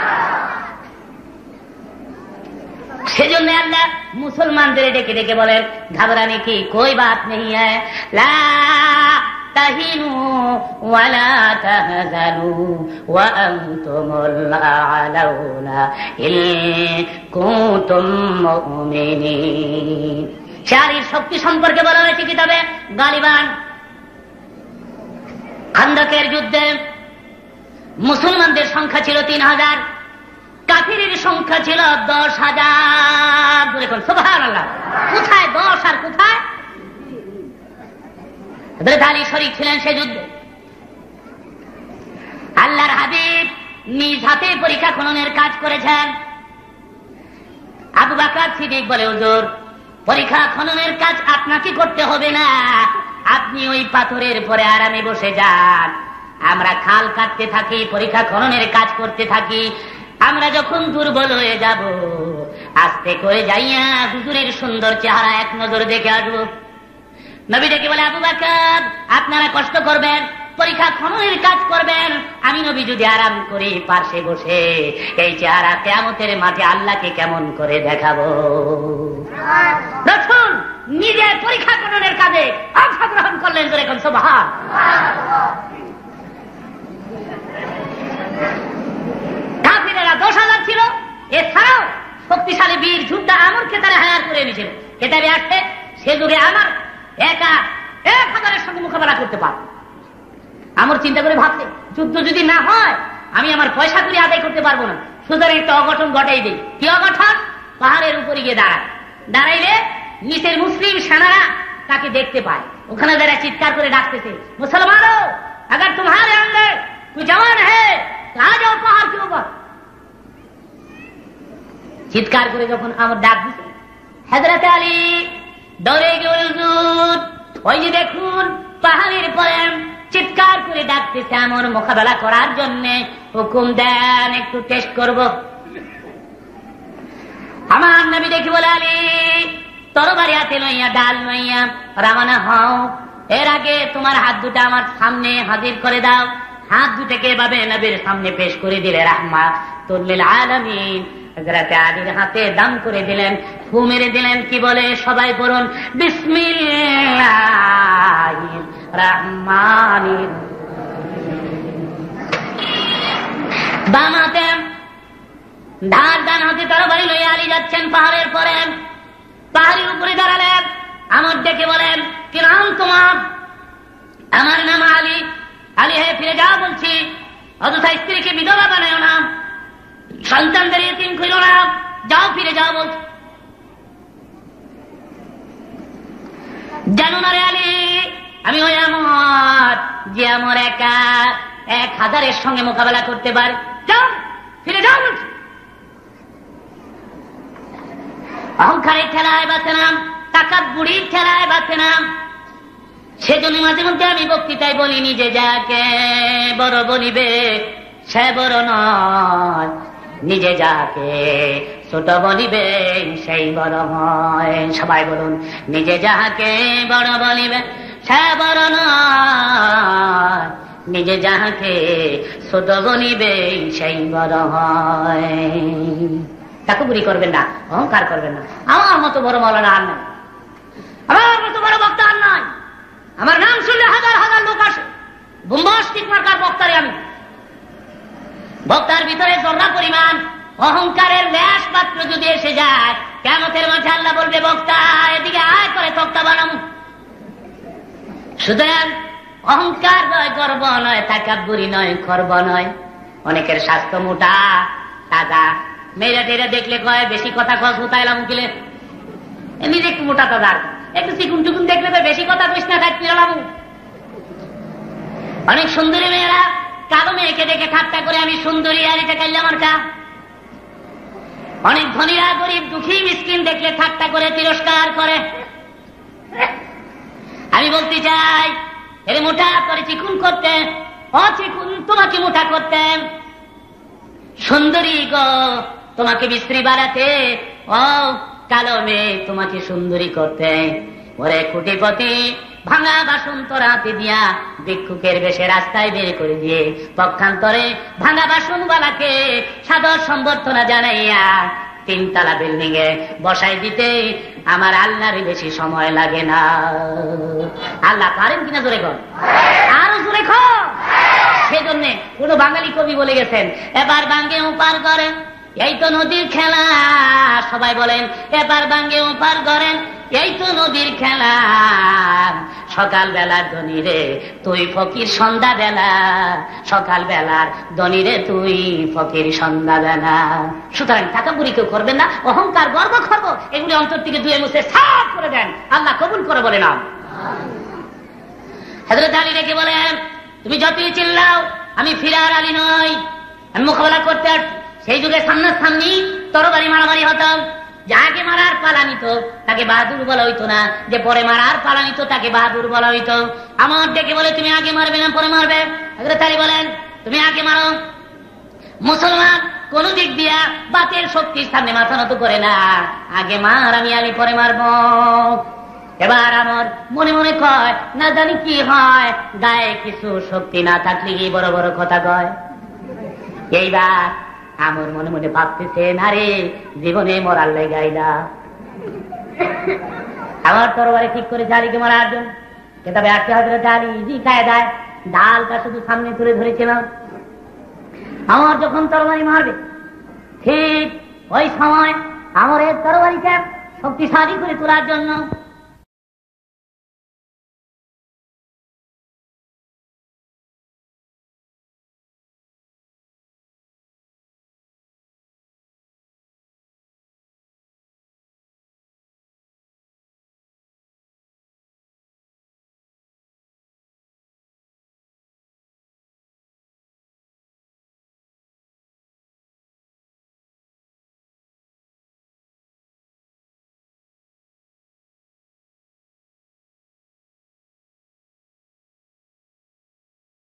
সেজন্য আল্লাহ মুসলমানদের ডেকে ডেকে বলেন, ঘাবরানে কি কোই বাত নেই হ্যায়, লা তাহিনু ওয়ালা তাহজানু ওয়া আনতুমুল আ'লাউনা ইন কুনতুম মুমিনিন। শারীরিক শক্তি সম্পর্কে বলা হয়েছে কিতাবে গালিবান। খান্দকের যুদ্ধে মুসলমানদের সংখ্যা ছিল তিন হাজার, কাফিরের সংখ্যা ছিল দশ হাজার। দেখুন সুবহানাল্লাহ, কোথায় দশ আর কোথায়? হযরত আলী শরীক ছিলেন সে যুদ্ধে। আল্লাহর হাবিব নিজ হাতে পরীক্ষা খননের কাজ করেছেন। আবু বকর সিদ্দিক বলে, হুজুর পরীক্ষা খননের কাজ আপনাকে করতে হবে না, আপনি ওই পাথরের পরে আরামে বসে যান, আমরা খাল কাটতে থাকি, পরীক্ষা খননের কাজ করতে থাকি। আমরা যখন দুর্বল হয়ে যাব, আস্তে করে যাইয়া হুজুরের সুন্দর চেহারা এক নজর দেখে আসবো। নবী ডেকে বলে, আবু বকর আপনারা কষ্ট করবেন, পরীক্ষা খননের কাজ করবেন, আমি নবী যদি আরাম করি পাশে বসে, এই চেহারা কিয়ামতের মাঠে আল্লাহকে কেমন করে দেখাবো। রাসূল নিজে পরীক্ষা খননের কাজে অংশগ্রহণ করলেন। জোরে কোন সুবহানাল্লাহ। কাফিরেরা দশ হাজার ছিল, এছাড়াও শক্তিশালী বীর যোদ্ধা আমরকে তারা হায়ার করে নিয়েছিল। কেতাবে আসছে সে যুগে আমার একা এক হাজারের সঙ্গে মোকাবেলা করতে পার। আমর চিন্তা করে ভাবছে, যুদ্ধ যদি না হয় আমি আমার পয়সা করে আদায় করতে পারবো না, সুতরাং একটা অঘটন ঘটাই দেই। কি অঘটন? পাহাড়ের উপরে গিয়ে দাঁড়ায়, দাঁড়াইলে নিচের মুসলিম সেনারা তাকে দেখতে পায়, ওখানে যারা চিৎকার করে ডাকতেছে, মুসলমানো अगर तुम्हारे अंदर कोई जवान है तो आ जाओ पहाड़ के ऊपर। চিৎকার করে যখন আমার ডাক দিছে, হযরত আলী দৌড়ে গিয়ে হুজুর ওই যে দেখুন পাহাড়ের পরে চিৎকার করে ডাকতেছে আমার মোকাবেলা করার জন্য, হুকুম দেন একটু টেস্ট করব। আমার নবী দেখি বলে, আলী তরবারি হাতে লইয়া ডাল লইয়া রওনা হও, এর আগে তোমার হাত দুটা আমার সামনে হাজির করে দাও। হাত দুটাকে এভাবে নবীর সামনে পেশ করে দিলে, রাহমাতুল লিল আলামিন। হযরত আলীর হাতে দাম করে দিলেন, ফু মেরে দিলেন। কি বলে? সবাই পড়ুন, বিসমিল্লাহির রহমানির। বাম হাতে ধার, ডান হাতে তরবারি লইয়া আলী যাচ্ছেন পাহাড়ের পরে। পাহাড়ের উপরে দাঁড়ালেন, আমার ডেকে বলেন, কি নাম তোমার? আমার নাম আলী। আলী হে ফিরে যাও বলছি, অযথা স্ত্রীকে বিধবা বানায় না, সন্তানদের এতিম কইরো না, যাও ফিরে যাও বলছে। জানো না রে আলী, আমি ওই আমার যে আমার একা এক হাজারের সঙ্গে মোকাবেলা করতে পারে, যাও ফিরে যাও বলছে। অহংকারের ঠেলায় বাঁচে না, টাকার বুড়ির ঠেলায় বাঁচে না। সেজন্য মাঝে মধ্যে আমি বক্তৃতায় বলি, নিজে যাকে বড় বলিবে সে বড় নয়, নিজে যাকে ছোট বলিবে সেই বড় হয়। সবাই বলুন, নিজে যাহাকে বড় বলিবে সে বড় নয়, নিজে যাহাকে ছোট বলিবে সেই বড় হয়। তাকুবুরি করবেন না, অহংকার করবেন না। আমার মতো বড় মাওলানা আর নাই, আমার মতো বড় বক্তা আর নাই। আমার নাম শুনলে হাজার হাজার লোক আসে, বুম্বাস্টিক মার্কার বক্তারে আমি। বক্তার ভিতরে জর্রা পরিমাণ অহংকারের লেশ মাত্র যদি এসে যায়, কিয়ামতের মাঠে আল্লাহ বলবে, বক্তা এদিকে আয় করে তক্তা বানাম। সুতরাং অহংকার নয়, গর্ব নয়, তাকাব্বুরি নয়, খর্ব নয়। অনেকের স্বাস্থ্য মোটা তাজা, মেয়েরা টেরা দেখলে কয় বেশি কথা কয় কোথায়লাম উকিলে, নিজে একটু মোটা তাজা, একটু চিকুন টুকুন দেখলে তো বেশি কথা কইস না, তাই পিরালাম। অনেক সুন্দরী মেয়েরা কালো মেয়েকে দেখে ঠাট্টা করে আমি সুন্দরী আর এটা কাইলে আমার কা। অনেক ধনীরা গরিব দুঃখী মিসকিন দেখলে ঠাট্টা করে তিরস্কার করে। আমি বলতে চাই, এর মোটা করে চিকুন করতে, অচিকুন তোমাকে মোটা করতে, সুন্দরী গো তোমাকে বিশ্রী বাড়াতে, ও কালো মেয়ে তোমাকে সুন্দরী করতে। ওরে কোটিপতি ভাঙা বাসন তোরাতে দিয়া ভিক্ষুকের বেশে রাস্তায় বের করে দিয়ে পক্ষান্তরে ভাঙা বাসন বালাকে সাদর সম্বর্ধনা জানাইয়া তিনতলা বিল্ডিং এ বসাই দিতে আমার আল্লাহর বেশি সময় লাগে না। আল্লাহ পারেন কিনা জোরে কর, আরো জোরে কর। সেজন্য কোন বাঙালি কবি বলে গেছেন, এবার বাঙ্গে উপার করেন এই তো নদীর খেলা। সবাই বলেন, এবার বাঙ্গে উপার করেন এই তো নদীর খেলা। সকাল বেলার ধনী রে তুই ফকির সন্ধ্যা বেলা, সকাল বেলার ধনী রে তুই ফকির সন্ধ্যা বেলা। সুতরাং তাকাবুরি কেউ করবেন না, অহংকার গর্ব খর্ব এগুলি অন্তর থেকে ধুয়ে মুছে সাফ করে দেন, আল্লাহ কবুল করে বলে না। হযরত আলী রেখে বলেন, তুমি যতই চিল্লাও আমি ফিরার আলী নই, আমি মোকাবেলা করতে। সেই যুগে সামনাসামনি তরবারি মারামারি হতো, যাকে মারার পালা নিত তাকে বাহাদুর বলা হইতো না, যে পরে মারার পালা নিত তাকে বাহাদুর বলা হইতো। আমার ডেকে বলে, তুমি আগে মারবে না পরে মারবে? হযরত আলী বলেন, তুমি আগে মারো। মুসলমান কোন দিক দিয়া বাতের শক্তির সামনে মাথা নত করে না, আগে মার, আমি আলী পরে মারবো। এবার আমার মনে মনে কয়, না জানি কি হয়, গায়ে কিছু শক্তি না থাকলে কি বড় বড় কথা কয়। এইবার আমার মনে মনে ভাবতেছে, না রে জীবনে মরার লেগাই না, আমার তরবারি ঠিক করেছে আলীকে মারার জন্য। তবে আজকে হযরত আলী জি কায়দায় ঢালটা শুধু সামনে তুলে ধরেছিল। আমার যখন তরবারি মারবে ঠিক ওই সময় আমার এই তরবারিটা শক্তিশালী করে তোলার জন্য